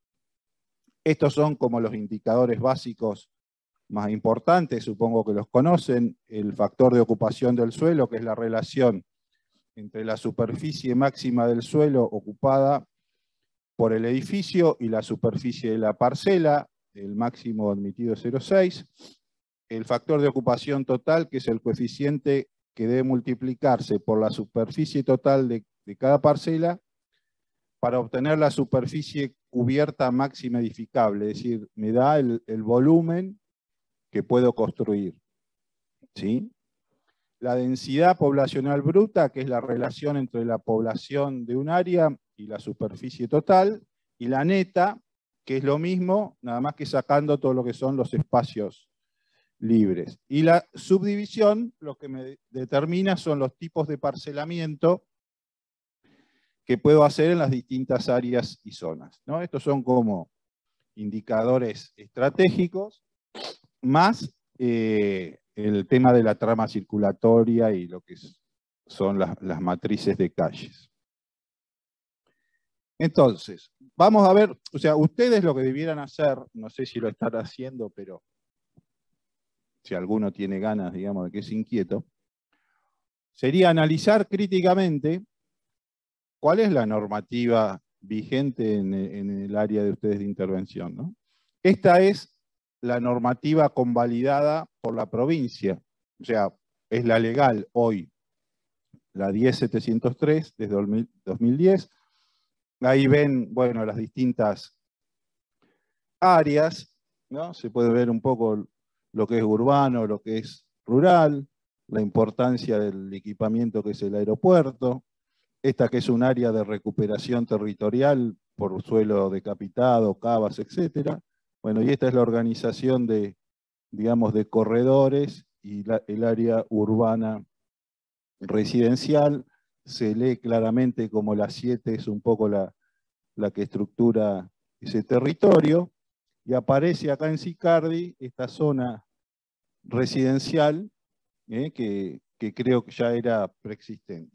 Estos son como los indicadores básicos más importantes, supongo que los conocen. El factor de ocupación del suelo, que es la relación entre la superficie máxima del suelo ocupada por el edificio y la superficie de la parcela, el máximo admitido es cero coma seis. El factor de ocupación total, que es el coeficiente que debe multiplicarse por la superficie total de, de cada parcela para obtener la superficie cubierta máxima edificable, es decir, me da el, el volumen que puedo construir. ¿Sí? La densidad poblacional bruta, que es la relación entre la población de un área y la superficie total, y la neta, que es lo mismo, nada más que sacando todo lo que son los espacios libres. Y la subdivisión, lo que me determina son los tipos de parcelamiento que puedo hacer en las distintas áreas y zonas, ¿no? Estos son como indicadores estratégicos, más eh, el tema de la trama circulatoria y lo que son las, las matrices de calles. Entonces, vamos a ver, o sea, ustedes lo que debieran hacer, no sé si lo están haciendo, pero si alguno tiene ganas, digamos, de que es inquieto, sería analizar críticamente cuál es la normativa vigente en, en el área de ustedes de intervención, ¿no? Esta es la normativa convalidada por la provincia, o sea, es la legal hoy, la diez mil setecientos tres desde dos mil diez. Ahí ven, bueno, las distintas áreas, ¿no? Se puede ver un poco lo que es urbano, lo que es rural, la importancia del equipamiento que es el aeropuerto, esta que es un área de recuperación territorial por suelo decapitado, cavas, etcétera. Bueno, y esta es la organización de, digamos, de corredores y la, el área urbana residencial. Se lee claramente como la siete es un poco la, la que estructura ese territorio, y aparece acá en Sicardi esta zona residencial eh, que, que creo que ya era preexistente.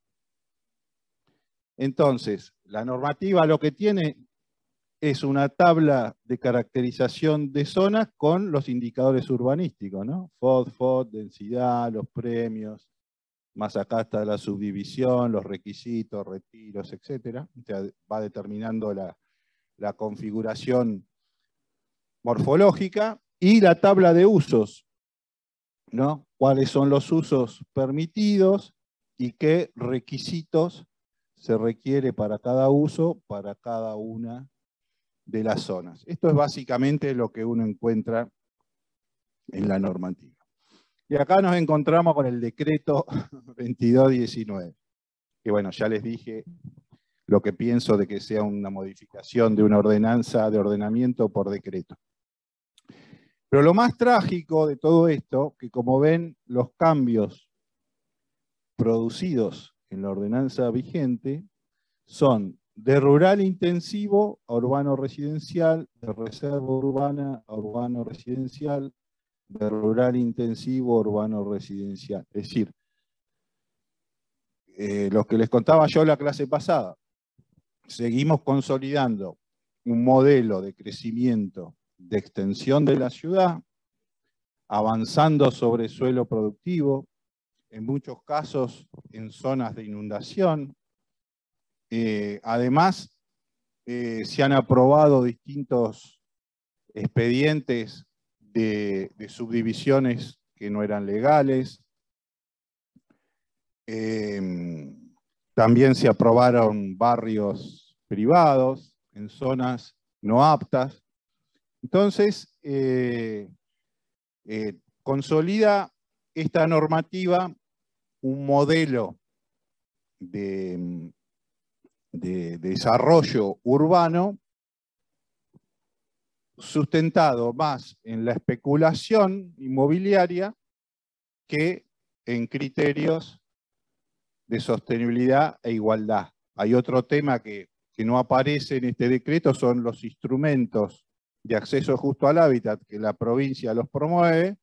Entonces, la normativa lo que tiene es una tabla de caracterización de zonas con los indicadores urbanísticos, ¿no? F O D, F O D, densidad, los premios, más acá está la subdivisión, los requisitos, retiros, etcétera. O sea, va determinando la, la configuración morfológica y la tabla de usos, ¿no? Cuáles son los usos permitidos y qué requisitos se requiere para cada uso, para cada una de las zonas. Esto es básicamente lo que uno encuentra en la normativa. Y acá nos encontramos con el decreto veintidós diecinueve, que bueno, ya les dije lo que pienso de que sea una modificación de una ordenanza de ordenamiento por decreto. Pero lo más trágico de todo esto, que como ven, los cambios producidos en la ordenanza vigente son de rural intensivo a urbano residencial, de reserva urbana a urbano residencial, de rural intensivo a urbano residencial. Es decir, eh, lo que les contaba yo la clase pasada, seguimos consolidando un modelo de crecimiento, de extensión de la ciudad, avanzando sobre suelo productivo, en muchos casos en zonas de inundación. Eh, además, eh, se han aprobado distintos expedientes de, de subdivisiones que no eran legales. Eh, también se aprobaron barrios privados en zonas no aptas. Entonces, eh, eh, consolida esta normativa un modelo de, de desarrollo urbano sustentado más en la especulación inmobiliaria que en criterios de sostenibilidad e igualdad. Hay otro tema que, que no aparece en este decreto, son los instrumentos de acceso justo al hábitat que la provincia los promueve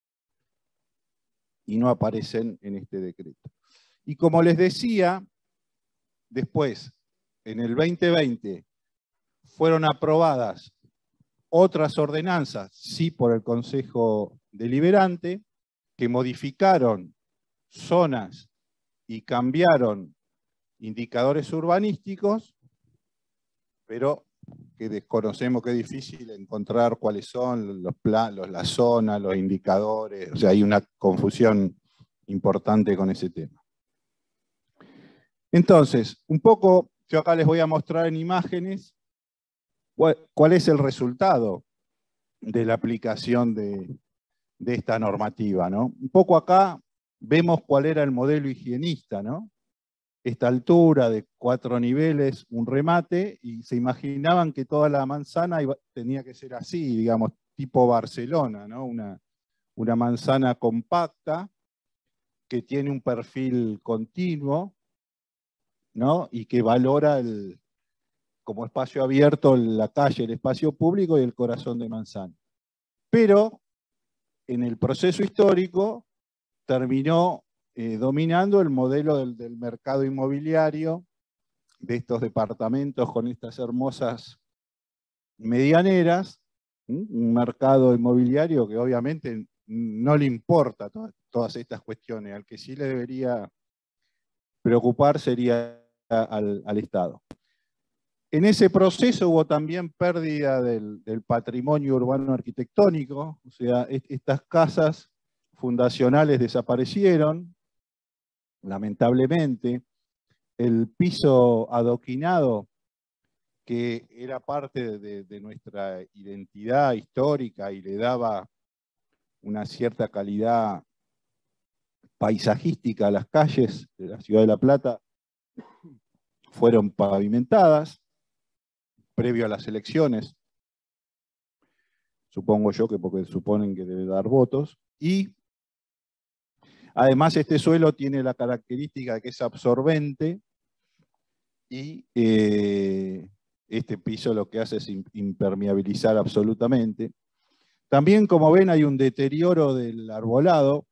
y no aparecen en este decreto. Y como les decía, después, en el veinte veinte, fueron aprobadas otras ordenanzas, sí por el Consejo Deliberante, que modificaron zonas y cambiaron indicadores urbanísticos, pero que desconocemos que es difícil encontrar cuáles son los planos, las zonas, los indicadores, o sea, hay una confusión importante con ese tema. Entonces, un poco, yo acá les voy a mostrar en imágenes cuál, cuál es el resultado de la aplicación de, de esta normativa, ¿no? Un poco acá vemos cuál era el modelo higienista, ¿no? Esta altura de cuatro niveles, un remate, y se imaginaban que toda la manzana iba, tenía que ser así, digamos, tipo Barcelona, ¿no? Una, una manzana compacta que tiene un perfil continuo, ¿no? Y que valora el, como espacio abierto la calle, el espacio público y el corazón de manzana. Pero en el proceso histórico terminó eh, dominando el modelo del, del mercado inmobiliario, de estos departamentos con estas hermosas medianeras, ¿sí? Un mercado inmobiliario que obviamente no le importa to todas estas cuestiones, al que sí le debería preocupar sería al, al Estado. En ese proceso hubo también pérdida del, del patrimonio urbano arquitectónico, o sea, est estas casas fundacionales desaparecieron, lamentablemente. El piso adoquinado, que era parte de, de nuestra identidad histórica y le daba una cierta calidad paisajística a las calles de la ciudad de La Plata, fueron pavimentadas previo a las elecciones, supongo yo que porque suponen que debe dar votos, y además este suelo tiene la característica de que es absorbente y eh, este piso lo que hace es impermeabilizar absolutamente. También, como ven, hay un deterioro del arbolado,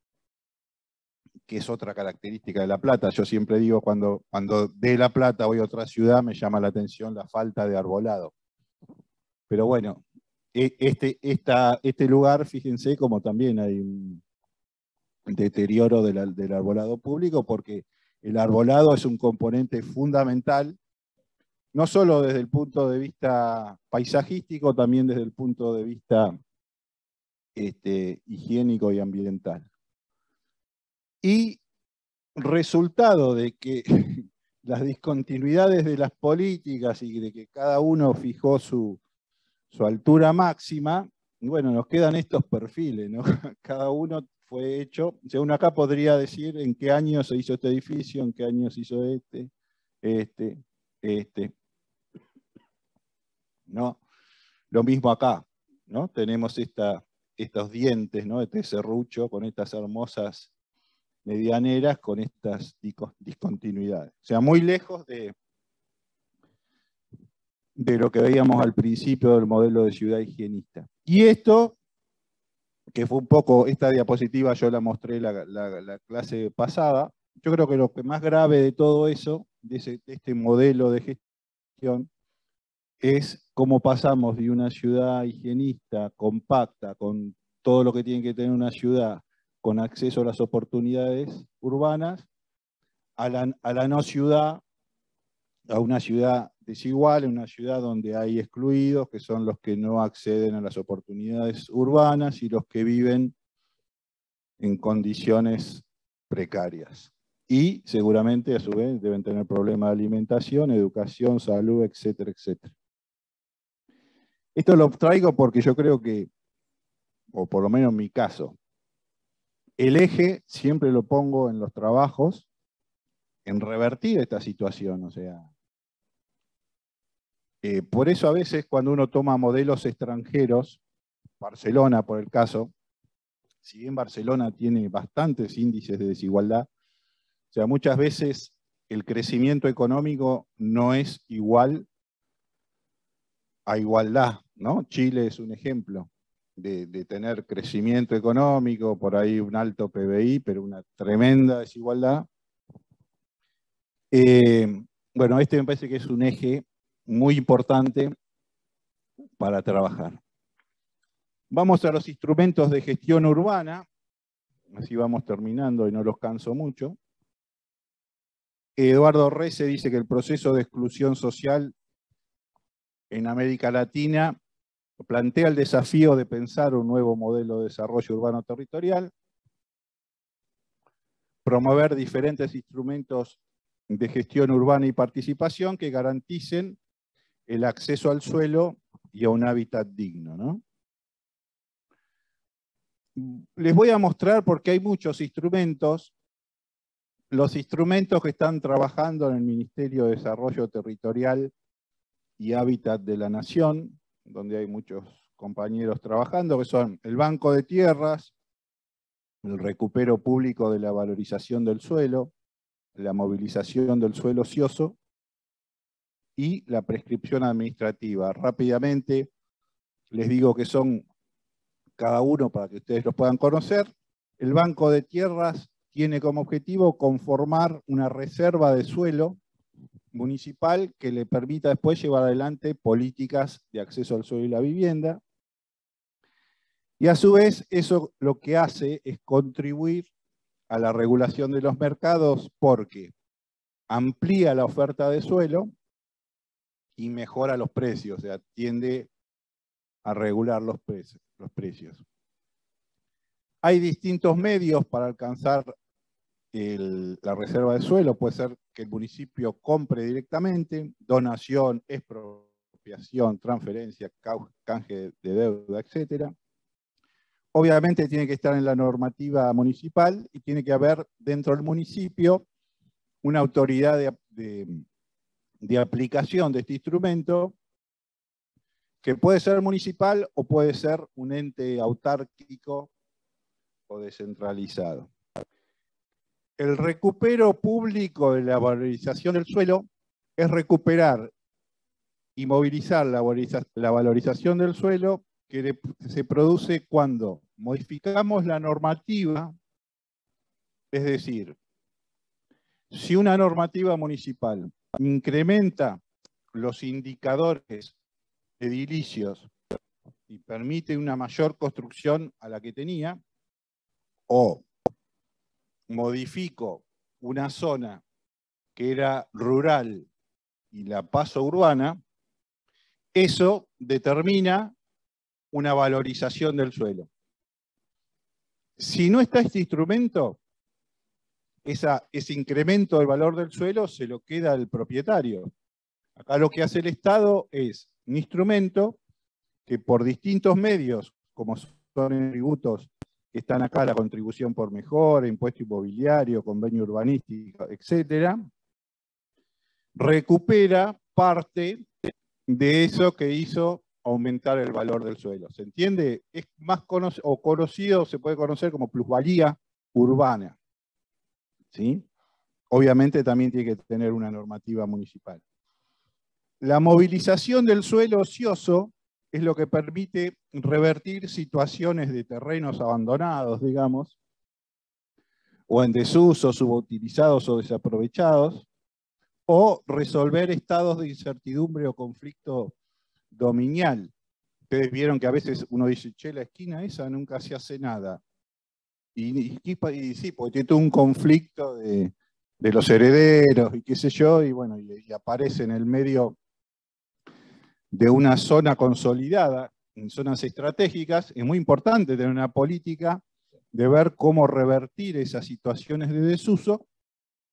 que es otra característica de La Plata. Yo siempre digo, cuando, cuando de La Plata voy a otra ciudad, me llama la atención la falta de arbolado. Pero bueno, este, esta, este lugar, fíjense como también hay un deterioro del, del arbolado público, porque el arbolado es un componente fundamental, no solo desde el punto de vista paisajístico, también desde el punto de vista este, higiénico y ambiental. Y resultado de que las discontinuidades de las políticas y de que cada uno fijó su, su altura máxima, bueno, nos quedan estos perfiles, ¿no? Cada uno fue hecho, o sea, uno acá podría decir en qué año se hizo este edificio, en qué año se hizo este, este, este, ¿no? Lo mismo acá, ¿no? Tenemos esta, estos dientes, ¿no? Este serrucho con estas hermosas medianeras con estas discontinuidades. O sea, muy lejos de, de lo que veíamos al principio del modelo de ciudad higienista. Y esto, que fue un poco, esta diapositiva yo la mostré la, la, la clase pasada, yo creo que lo que más grave de todo eso, de, ese, de este modelo de gestión, es cómo pasamos de una ciudad higienista, compacta, con todo lo que tiene que tener una ciudad, con acceso a las oportunidades urbanas, a la, a la no ciudad, a una ciudad desigual, en una ciudad donde hay excluidos, que son los que no acceden a las oportunidades urbanas y los que viven en condiciones precarias. y seguramente a su vez deben tener problemas de alimentación, educación, salud, etcétera, etcétera. Esto lo traigo porque yo creo que, o por lo menos en mi caso, el eje siempre lo pongo en los trabajos, en revertir esta situación, o sea, eh, por eso a veces cuando uno toma modelos extranjeros, Barcelona por el caso, si bien Barcelona tiene bastantes índices de desigualdad, o sea, muchas veces el crecimiento económico no es igual a igualdad, ¿no? Chile es un ejemplo de, de tener crecimiento económico, por ahí un alto P B I, pero una tremenda desigualdad. Eh, bueno, este me parece que es un eje muy importante para trabajar. Vamos a los instrumentos de gestión urbana, así vamos terminando y no los canso mucho. Eduardo Rece dice que el proceso de exclusión social en América Latina plantea el desafío de pensar un nuevo modelo de desarrollo urbano territorial, promover diferentes instrumentos de gestión urbana y participación que garanticen el acceso al suelo y a un hábitat digno, ¿no? Les voy a mostrar, porque hay muchos instrumentos, los instrumentos que están trabajando en el Ministerio de Desarrollo Territorial y Hábitat de la Nación, donde hay muchos compañeros trabajando, que son el Banco de Tierras, el recupero público de la valorización del suelo, la movilización del suelo ocioso y la prescripción administrativa. Rápidamente les digo que son cada uno para que ustedes los puedan conocer. El Banco de Tierras tiene como objetivo conformar una reserva de suelo municipal que le permita después llevar adelante políticas de acceso al suelo y la vivienda. Y a su vez eso lo que hace es contribuir a la regulación de los mercados porque amplía la oferta de suelo y mejora los precios, o sea, tiende a regular los precios. Los precios. Hay distintos medios para alcanzar el, la reserva de suelo. Puede ser que el municipio compre directamente, donación, expropiación, transferencia, canje de deuda, etcétera. Obviamente tiene que estar en la normativa municipal y tiene que haber dentro del municipio una autoridad de, de, de aplicación de este instrumento que puede ser municipal o puede ser un ente autárquico o descentralizado. El recupero público de la valorización del suelo es recuperar y movilizar la valoriza, la valorización del suelo que se produce cuando modificamos la normativa, es decir, si una normativa municipal incrementa los indicadores edilicios y permite una mayor construcción a la que tenía, o modifico una zona que era rural y la paso urbana, eso determina una valorización del suelo. Si no está este instrumento, esa, ese incremento del valor del suelo se lo queda el propietario. Acá lo que hace el Estado es un instrumento que por distintos medios, como son tributos que están acá, la contribución por mejora, impuesto inmobiliario, convenio urbanístico, etcétera, recupera parte de eso que hizo aumentar el valor del suelo. ¿Se entiende? Es más conocido, o conocido, se puede conocer como plusvalía urbana. ¿Sí? Obviamente también tiene que tener una normativa municipal. La movilización del suelo ocioso es lo que permite revertir situaciones de terrenos abandonados, digamos, o en desuso, subutilizados o desaprovechados, o resolver estados de incertidumbre o conflicto dominial. Ustedes vieron que a veces uno dice, che, la esquina esa nunca se hace nada. Y, y, y sí, porque tiene todo un conflicto de, de los herederos y qué sé yo, y bueno, y, y aparece en el medio de una zona consolidada, en zonas estratégicas. Es muy importante tener una política de ver cómo revertir esas situaciones de desuso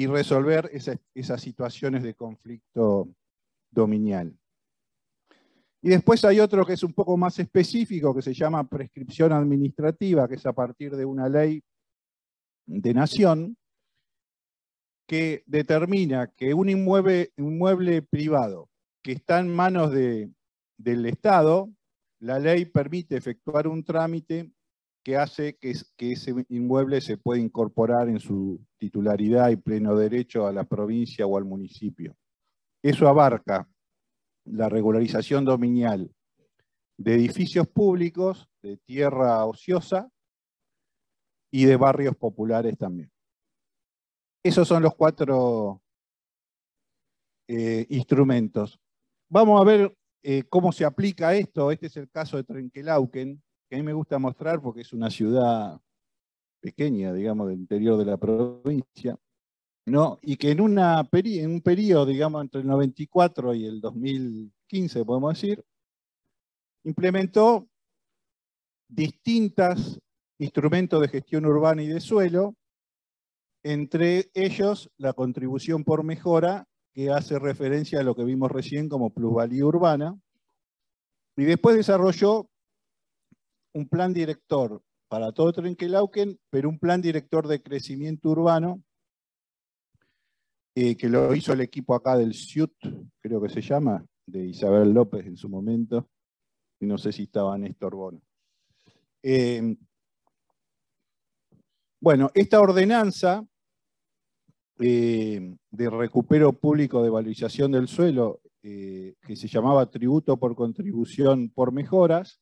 y resolver esa, esas situaciones de conflicto dominial. Y después hay otro que es un poco más específico, que se llama prescripción administrativa, que es a partir de una ley de nación, que determina que un inmueble, inmueble privado que está en manos de, del Estado, la ley permite efectuar un trámite que hace que, que ese inmueble se pueda incorporar en su titularidad y pleno derecho a la provincia o al municipio. Eso abarca la regularización dominial de edificios públicos, de tierra ociosa y de barrios populares también. Esos son los cuatro eh, instrumentos. Vamos a ver eh, cómo se aplica esto. Este es el caso de Trenquelauquen, que a mí me gusta mostrar porque es una ciudad pequeña, digamos, del interior de la provincia, ¿no? Y que en, una peri en un periodo, digamos, entre el noventa y cuatro y el dos mil quince, podemos decir, implementó distintos instrumentos de gestión urbana y de suelo, entre ellos la contribución por mejora, que hace referencia a lo que vimos recién como plusvalía urbana, y después desarrolló un plan director para todo Trenquelauquen, pero un plan director de crecimiento urbano, eh, que lo hizo el equipo acá del S I U T, creo que se llama, de Isabel López en su momento, y no sé si estaba Néstor Bono. Eh, bueno, esta ordenanza eh, de recupero público de valorización del suelo, eh, que se llamaba tributo por contribución por mejoras,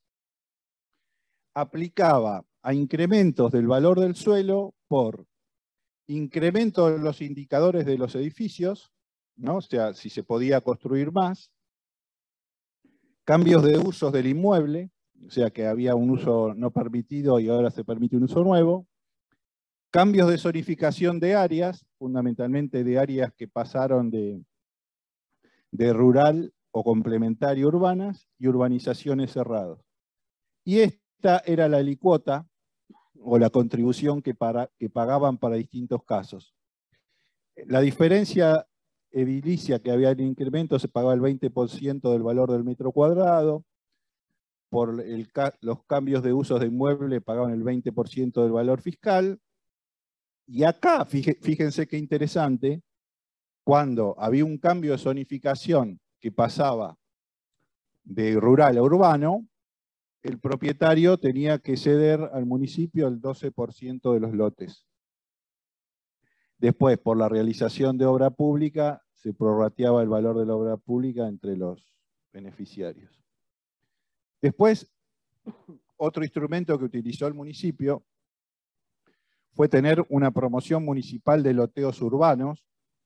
aplicaba a incrementos del valor del suelo por incremento de los indicadores de los edificios, ¿no? O sea, si se podía construir más, cambios de usos del inmueble, o sea que había un uso no permitido y ahora se permite un uso nuevo, cambios de zonificación de áreas, fundamentalmente de áreas que pasaron de, de rural o complementaria urbanas, y urbanizaciones cerradas. Y esta era la alicuota o la contribución que, para, que pagaban para distintos casos. La diferencia edilicia que había en incremento se pagaba el veinte por ciento del valor del metro cuadrado, por el, los cambios de usos de inmueble pagaban el veinte por ciento del valor fiscal, y acá, fíjense qué interesante, cuando había un cambio de zonificación que pasaba de rural a urbano, el propietario tenía que ceder al municipio el doce por ciento de los lotes. Después, por la realización de obra pública, se prorrateaba el valor de la obra pública entre los beneficiarios. Después, otro instrumento que utilizó el municipio fue tener una promoción municipal de loteos urbanos,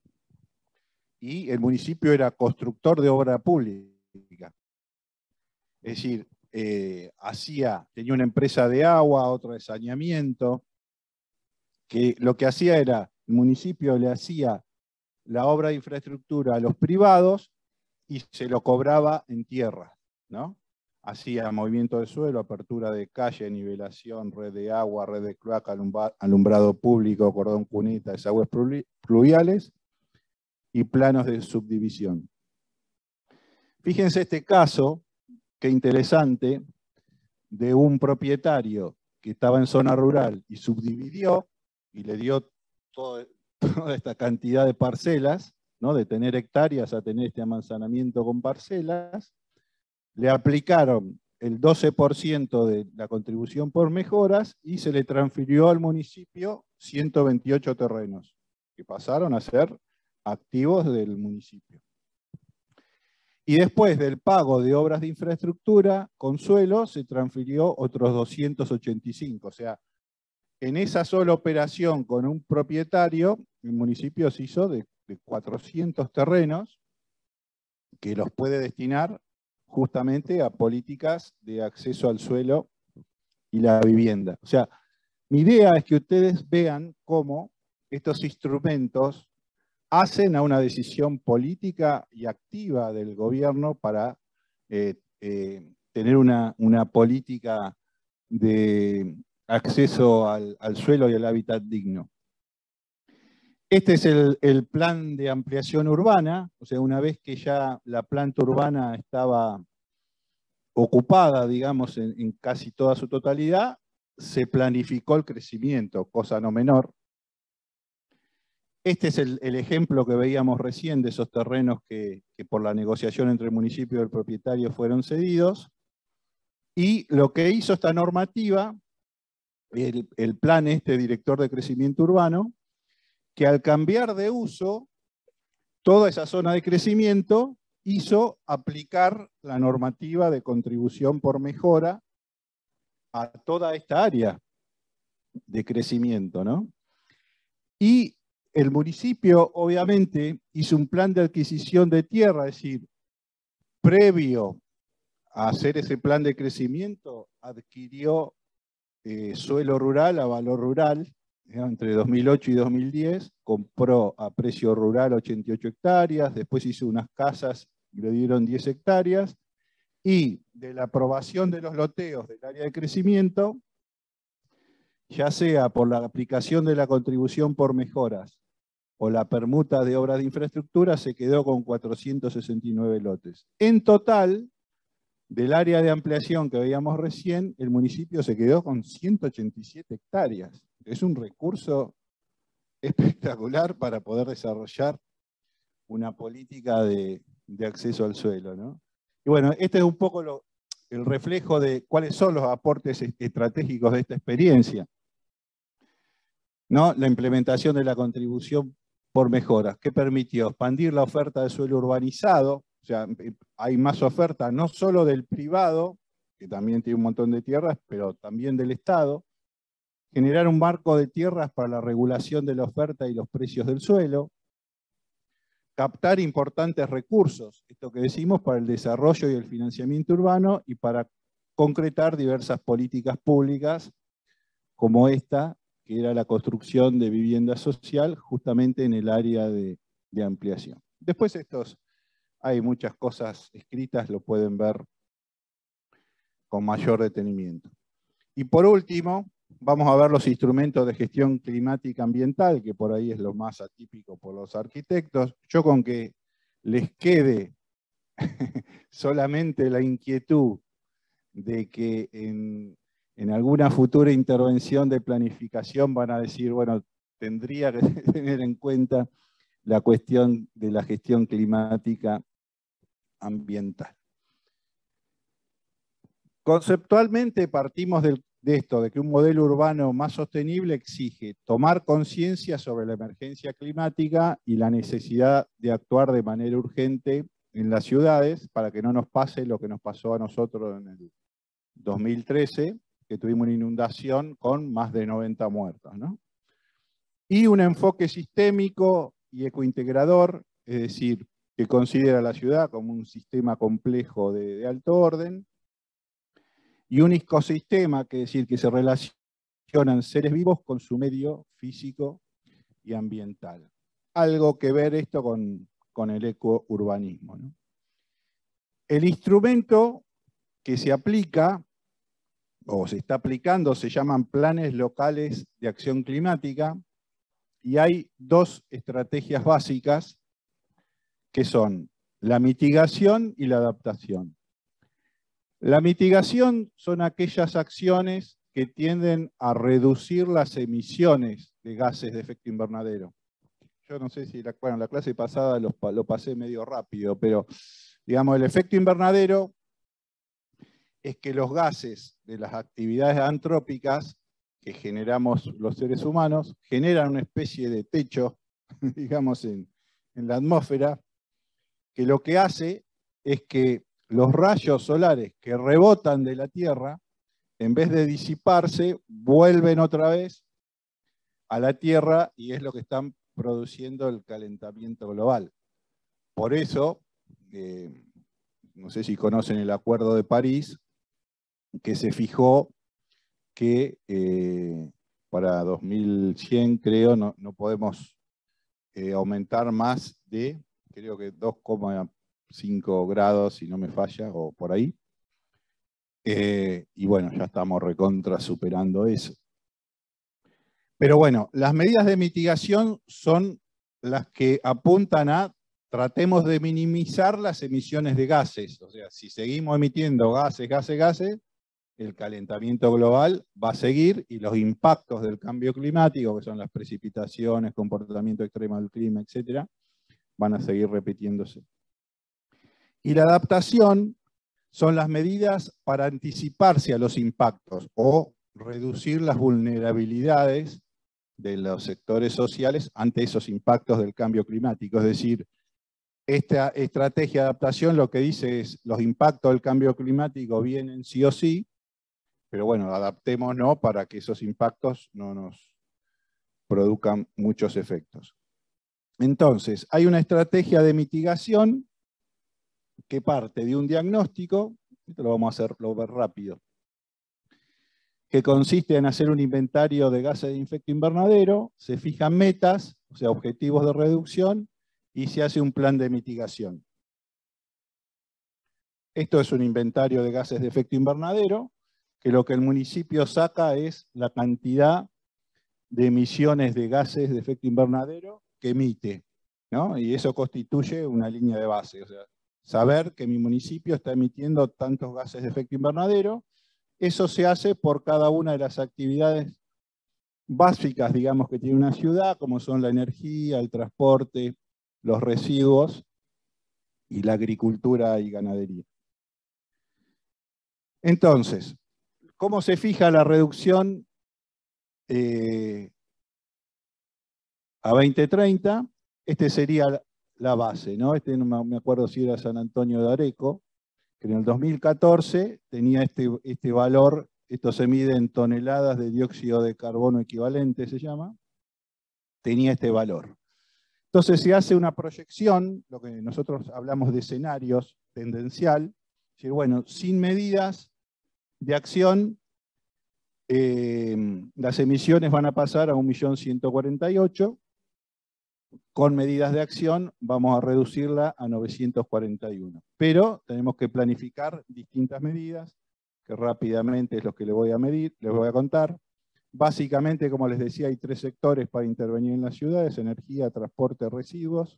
y el municipio era constructor de obra pública. Es decir, eh, hacía, tenía una empresa de agua, otra de saneamiento, que lo que hacía era, el municipio le hacía la obra de infraestructura a los privados y se lo cobraba en tierra, ¿no? Hacía movimiento de suelo, apertura de calle, nivelación, red de agua, red de cloaca, alumbrado público, cordón cuneta, desagües pluviales y planos de subdivisión. Fíjense este caso, qué interesante, de un propietario que estaba en zona rural y subdividió y le dio todo, toda esta cantidad de parcelas, ¿no? De tener hectáreas a tener este amanzanamiento con parcelas, le aplicaron el doce por ciento de la contribución por mejoras y se le transfirió al municipio ciento veintiocho terrenos, que pasaron a ser activos del municipio. Y después del pago de obras de infraestructura, Consuelo se transfirió otros doscientos ochenta y cinco. O sea, en esa sola operación con un propietario, el municipio se hizo de, de cuatrocientos terrenos que los puede destinar justamente a políticas de acceso al suelo y la vivienda. O sea, mi idea es que ustedes vean cómo estos instrumentos hacen a una decisión política y activa del gobierno para eh, eh, tener una, una política de acceso al, al suelo y al hábitat digno. Este es el, el plan de ampliación urbana, o sea, una vez que ya la planta urbana estaba ocupada, digamos, en, en casi toda su totalidad, se planificó el crecimiento, cosa no menor. Este es el, el ejemplo que veíamos recién de esos terrenos que, que por la negociación entre el municipio y el propietario fueron cedidos. Y lo que hizo esta normativa, el, el plan este director de crecimiento urbano, que al cambiar de uso, toda esa zona de crecimiento hizo aplicar la normativa de contribución por mejora a toda esta área de crecimiento, ¿no? Y el municipio, obviamente, hizo un plan de adquisición de tierra, es decir, previo a hacer ese plan de crecimiento, adquirió eh, suelo rural a valor rural, entre dos mil ocho y dos mil diez, compró a precio rural ochenta y ocho hectáreas, después hizo unas casas y le dieron diez hectáreas, y de la aprobación de los loteos del área de crecimiento, ya sea por la aplicación de la contribución por mejoras o la permuta de obras de infraestructura, se quedó con cuatrocientos sesenta y nueve lotes. En total, del área de ampliación que veíamos recién, el municipio se quedó con ciento ochenta y siete hectáreas. Es un recurso espectacular para poder desarrollar una política de, de acceso al suelo, ¿no? Y bueno, este es un poco lo, el reflejo de cuáles son los aportes estratégicos de esta experiencia, ¿no? La implementación de la contribución por mejoras, que permitió expandir la oferta de suelo urbanizado, o sea, hay más oferta no solo del privado, que también tiene un montón de tierras, pero también del Estado, generar un marco de tierras para la regulación de la oferta y los precios del suelo, captar importantes recursos, esto que decimos, para el desarrollo y el financiamiento urbano y para concretar diversas políticas públicas como esta, que era la construcción de vivienda social justamente en el área de, de ampliación. Después estos, hay muchas cosas escritas, lo pueden ver con mayor detenimiento. Y por último, vamos a ver los instrumentos de gestión climática ambiental, que por ahí es lo más atípico por los arquitectos. Yo con que les quede solamente la inquietud de que en, en alguna futura intervención de planificación van a decir, bueno, tendría que tener en cuenta la cuestión de la gestión climática ambiental. Conceptualmente partimos del, de esto, de que un modelo urbano más sostenible exige tomar conciencia sobre la emergencia climática y la necesidad de actuar de manera urgente en las ciudades para que no nos pase lo que nos pasó a nosotros en el dos mil trece, que tuvimos una inundación con más de noventa muertos, ¿no? Y un enfoque sistémico y ecointegrador, es decir, que considera la ciudad como un sistema complejo de, de alto orden, y un ecosistema, que es decir, que se relacionan seres vivos con su medio físico y ambiental. Algo que ver esto con, con el ecourbanismo, ¿no? El instrumento que se aplica, o se está aplicando, se llaman planes locales de acción climática, y hay dos estrategias básicas que son la mitigación y la adaptación. La mitigación son aquellas acciones que tienden a reducir las emisiones de gases de efecto invernadero. Yo no sé si, la, bueno, la clase pasada lo, lo pasé medio rápido, pero digamos, el efecto invernadero es que los gases de las actividades antrópicas que generamos los seres humanos generan una especie de techo, digamos, en, en la atmósfera, que lo que hace es que los rayos solares que rebotan de la Tierra, en vez de disiparse, vuelven otra vez a la Tierra y es lo que están produciendo el calentamiento global. Por eso, eh, no sé si conocen el Acuerdo de París, que se fijó que eh, para dos mil cien, creo, no, no podemos eh, aumentar más de, creo que dos coma cinco grados, si no me falla, o por ahí. Eh, y bueno, ya estamos recontra superando eso. Pero bueno, las medidas de mitigación son las que apuntan a tratemos de minimizar las emisiones de gases. O sea, si seguimos emitiendo gases, gases, gases, el calentamiento global va a seguir y los impactos del cambio climático, que son las precipitaciones, comportamiento extremo del clima, etcétera, van a seguir repitiéndose. Y la adaptación son las medidas para anticiparse a los impactos o reducir las vulnerabilidades de los sectores sociales ante esos impactos del cambio climático. Es decir, esta estrategia de adaptación lo que dice es los impactos del cambio climático vienen sí o sí, pero bueno, adaptémonos para que esos impactos no nos produzcan muchos efectos. Entonces, hay una estrategia de mitigación que parte de un diagnóstico, esto lo vamos a hacerlo ver rápido, que consiste en hacer un inventario de gases de efecto invernadero, se fijan metas, o sea, objetivos de reducción, y se hace un plan de mitigación. Esto es un inventario de gases de efecto invernadero, que lo que el municipio saca es la cantidad de emisiones de gases de efecto invernadero que emite, ¿no? Y eso constituye una línea de base, o sea, saber que mi municipio está emitiendo tantos gases de efecto invernadero. Eso se hace por cada una de las actividades básicas, digamos, que tiene una ciudad, como son la energía, el transporte, los residuos y la agricultura y ganadería. Entonces, ¿cómo se fija la reducción eh, a veinte treinta? Este sería la base, ¿no? Este no me acuerdo si era San Antonio de Areco, que en el dos mil catorce tenía este, este valor, esto se mide en toneladas de dióxido de carbono equivalente, se llama, tenía este valor. Entonces se hace una proyección, lo que nosotros hablamos de escenarios tendencial, es decir, bueno, sin medidas de acción, eh, las emisiones van a pasar a un millón ciento cuarenta y ocho, con medidas de acción vamos a reducirla a novecientos cuarenta y uno. Pero tenemos que planificar distintas medidas, que rápidamente es lo que les voy a medir, les voy a contar. Básicamente, como les decía, hay tres sectores para intervenir en las ciudades: energía, transporte, residuos.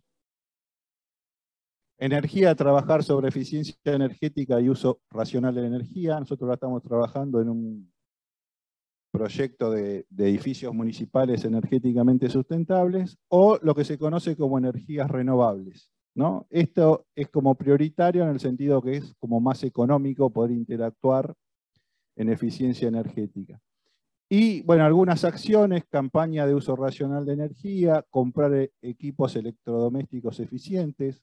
Energía, trabajar sobre eficiencia energética y uso racional de la energía. Nosotros ahora estamos trabajando en un proyecto de, de edificios municipales energéticamente sustentables, o lo que se conoce como energías renovables, ¿no? Esto es como prioritario en el sentido que es como más económico poder interactuar en eficiencia energética. Y, bueno, algunas acciones: campaña de uso racional de energía, comprar equipos electrodomésticos eficientes,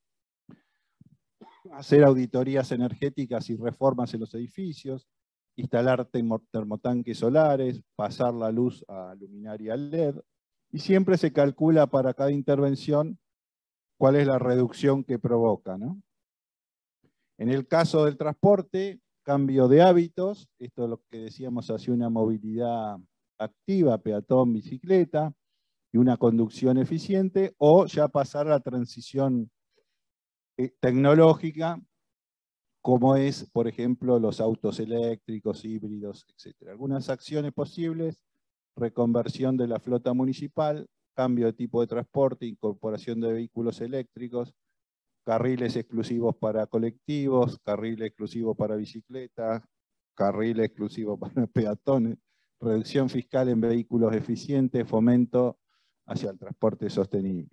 hacer auditorías energéticas y reformas en los edificios, instalar termotanques solares, pasar la luz a luminaria L E D, y siempre se calcula para cada intervención cuál es la reducción que provoca, ¿no? En el caso del transporte, cambio de hábitos, esto es lo que decíamos, hacia una movilidad activa, peatón, bicicleta, y una conducción eficiente, o ya pasar a la transición tecnológica, como es, por ejemplo, los autos eléctricos, híbridos, etcétera. Algunas acciones posibles: reconversión de la flota municipal, cambio de tipo de transporte, incorporación de vehículos eléctricos, carriles exclusivos para colectivos, carril exclusivo para bicicletas, carril exclusivo para peatones, reducción fiscal en vehículos eficientes, fomento hacia el transporte sostenible.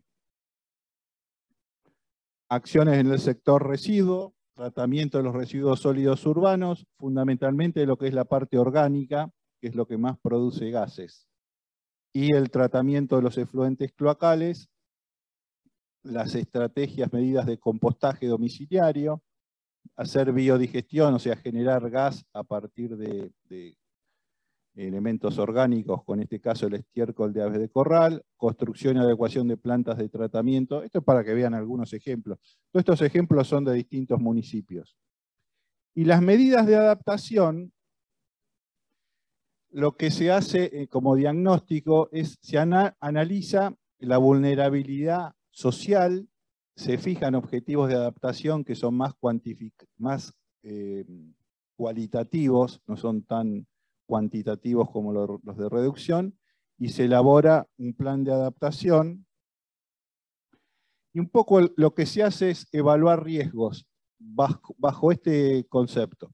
Acciones en el sector residuo, tratamiento de los residuos sólidos urbanos, fundamentalmente de lo que es la parte orgánica, que es lo que más produce gases, y el tratamiento de los efluentes cloacales, las estrategias, medidas de compostaje domiciliario, hacer biodigestión, o sea, generar gas a partir de, de elementos orgánicos, con este caso el estiércol de aves de corral, construcción y adecuación de plantas de tratamiento. Esto es para que vean algunos ejemplos. Todos estos ejemplos son de distintos municipios. Y las medidas de adaptación, lo que se hace como diagnóstico es, se ana, analiza la vulnerabilidad social, se fijan objetivos de adaptación que son más, más eh, cualitativos, no son tan cuantitativos como los de reducción, y se elabora un plan de adaptación Y un poco lo que se hace es evaluar riesgos bajo, bajo este concepto.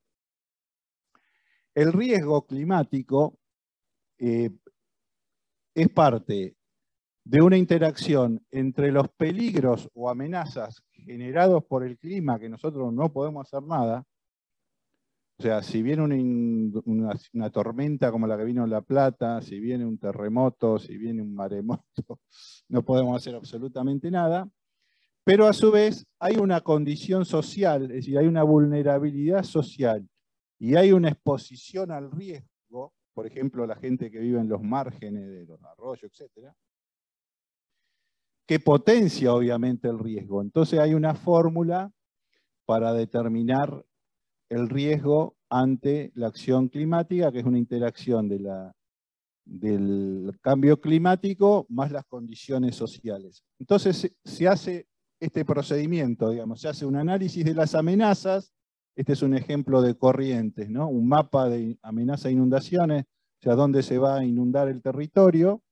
El riesgo climático eh, es parte de una interacción entre los peligros o amenazas generados por el clima, que nosotros no podemos hacer nada. O sea, si viene una, una, una tormenta como la que vino en La Plata, si viene un terremoto, si viene un maremoto, no podemos hacer absolutamente nada. Pero a su vez hay una condición social, es decir, hay una vulnerabilidad social y hay una exposición al riesgo, por ejemplo, la gente que vive en los márgenes de los arroyos, etcétera, que potencia obviamente el riesgo. Entonces hay una fórmula para determinar el riesgo ante la acción climática, que es una interacción de la, del cambio climático más las condiciones sociales. Entonces se, se hace este procedimiento, digamos, se hace un análisis de las amenazas. Este es un ejemplo de corrientes, ¿no? Un mapa de amenaza a inundaciones, o sea, dónde se va a inundar el territorio,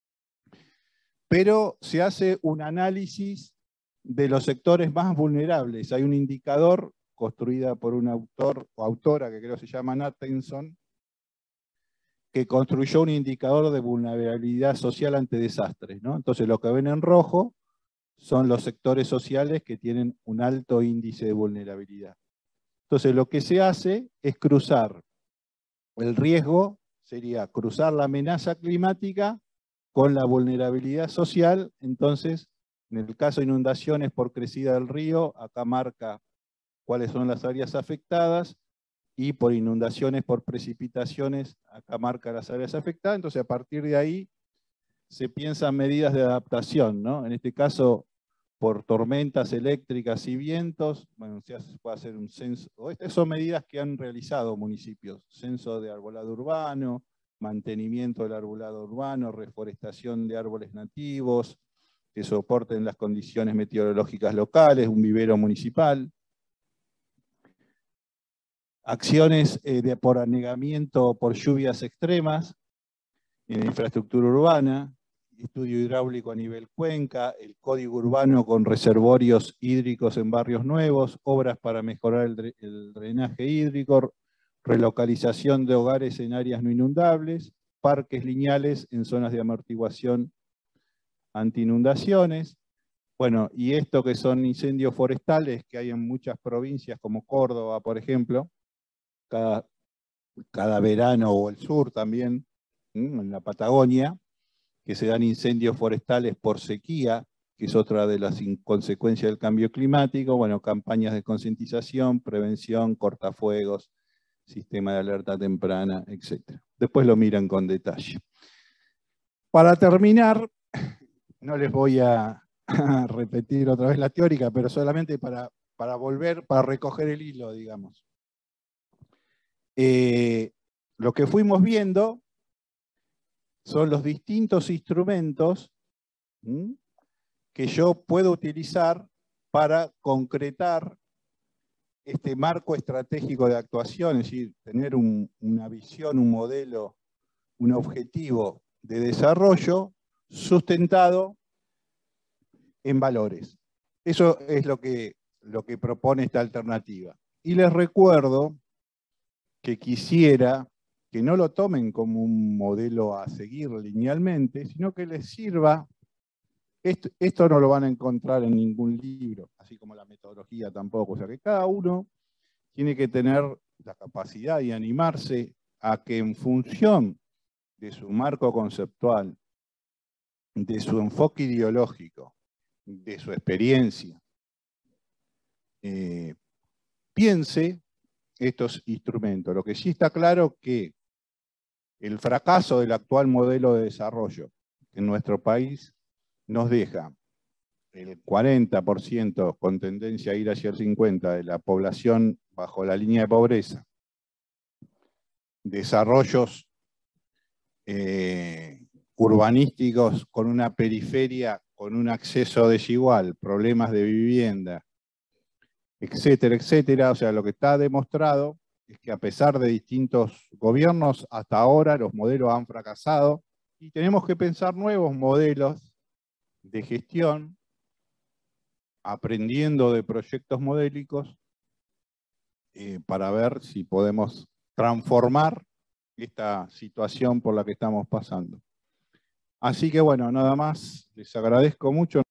pero se hace un análisis de los sectores más vulnerables. Hay un indicador construida por un autor o autora que creo que se llama Nathanson, que construyó un indicador de vulnerabilidad social ante desastres, ¿no? Entonces lo que ven en rojo son los sectores sociales que tienen un alto índice de vulnerabilidad. Entonces lo que se hace es cruzar el riesgo, sería cruzar la amenaza climática con la vulnerabilidad social. Entonces, en el caso de inundaciones por crecida del río, acá marca cuáles son las áreas afectadas, y por inundaciones por precipitaciones, acá marca las áreas afectadas. Entonces, a partir de ahí, se piensan medidas de adaptación, ¿no? En este caso, por tormentas eléctricas y vientos, bueno, se puede hacer un censo. Estas son medidas que han realizado municipios: censo de arbolado urbano, mantenimiento del arbolado urbano, reforestación de árboles nativos, que soporten las condiciones meteorológicas locales, un vivero municipal. Acciones eh, de, por anegamiento por lluvias extremas en infraestructura urbana, estudio hidráulico a nivel cuenca, el código urbano con reservorios hídricos en barrios nuevos, obras para mejorar el, el drenaje hídrico, relocalización de hogares en áreas no inundables, parques lineales en zonas de amortiguación anti-inundaciones. Bueno, y esto que son incendios forestales que hay en muchas provincias como Córdoba, por ejemplo, cada, cada verano, o el sur también, en la Patagonia, que se dan incendios forestales por sequía, que es otra de las consecuencias del cambio climático. Bueno, campañas de concientización, prevención, cortafuegos, sistema de alerta temprana, etcétera. Después lo miran con detalle. Para terminar, no les voy a repetir otra vez la teórica, pero solamente para, para volver, para recoger el hilo, digamos. Eh, lo que fuimos viendo son los distintos instrumentos ¿m? que yo puedo utilizar para concretar este marco estratégico de actuación, es decir, tener un, una visión, un modelo, un objetivo de desarrollo sustentado en valores. Eso es lo que, lo que propone esta alternativa. Y les recuerdo que quisiera que no lo tomen como un modelo a seguir linealmente, sino que les sirva. Esto, esto no lo van a encontrar en ningún libro, así como la metodología tampoco. O sea que cada uno tiene que tener la capacidad y animarse a que en función de su marco conceptual, de su enfoque ideológico, de su experiencia, eh, piense estos instrumentos. Lo que sí está claro es que el fracaso del actual modelo de desarrollo en nuestro país nos deja el cuarenta por ciento con tendencia a ir hacia el cincuenta por ciento de la población bajo la línea de pobreza, desarrollos eh, urbanísticos con una periferia, con un acceso desigual, problemas de vivienda, etcétera, etcétera. O sea, lo que está demostrado es que a pesar de distintos gobiernos, hasta ahora los modelos han fracasado y tenemos que pensar nuevos modelos de gestión aprendiendo de proyectos modélicos eh, para ver si podemos transformar esta situación por la que estamos pasando. Así que bueno, nada más, les agradezco mucho.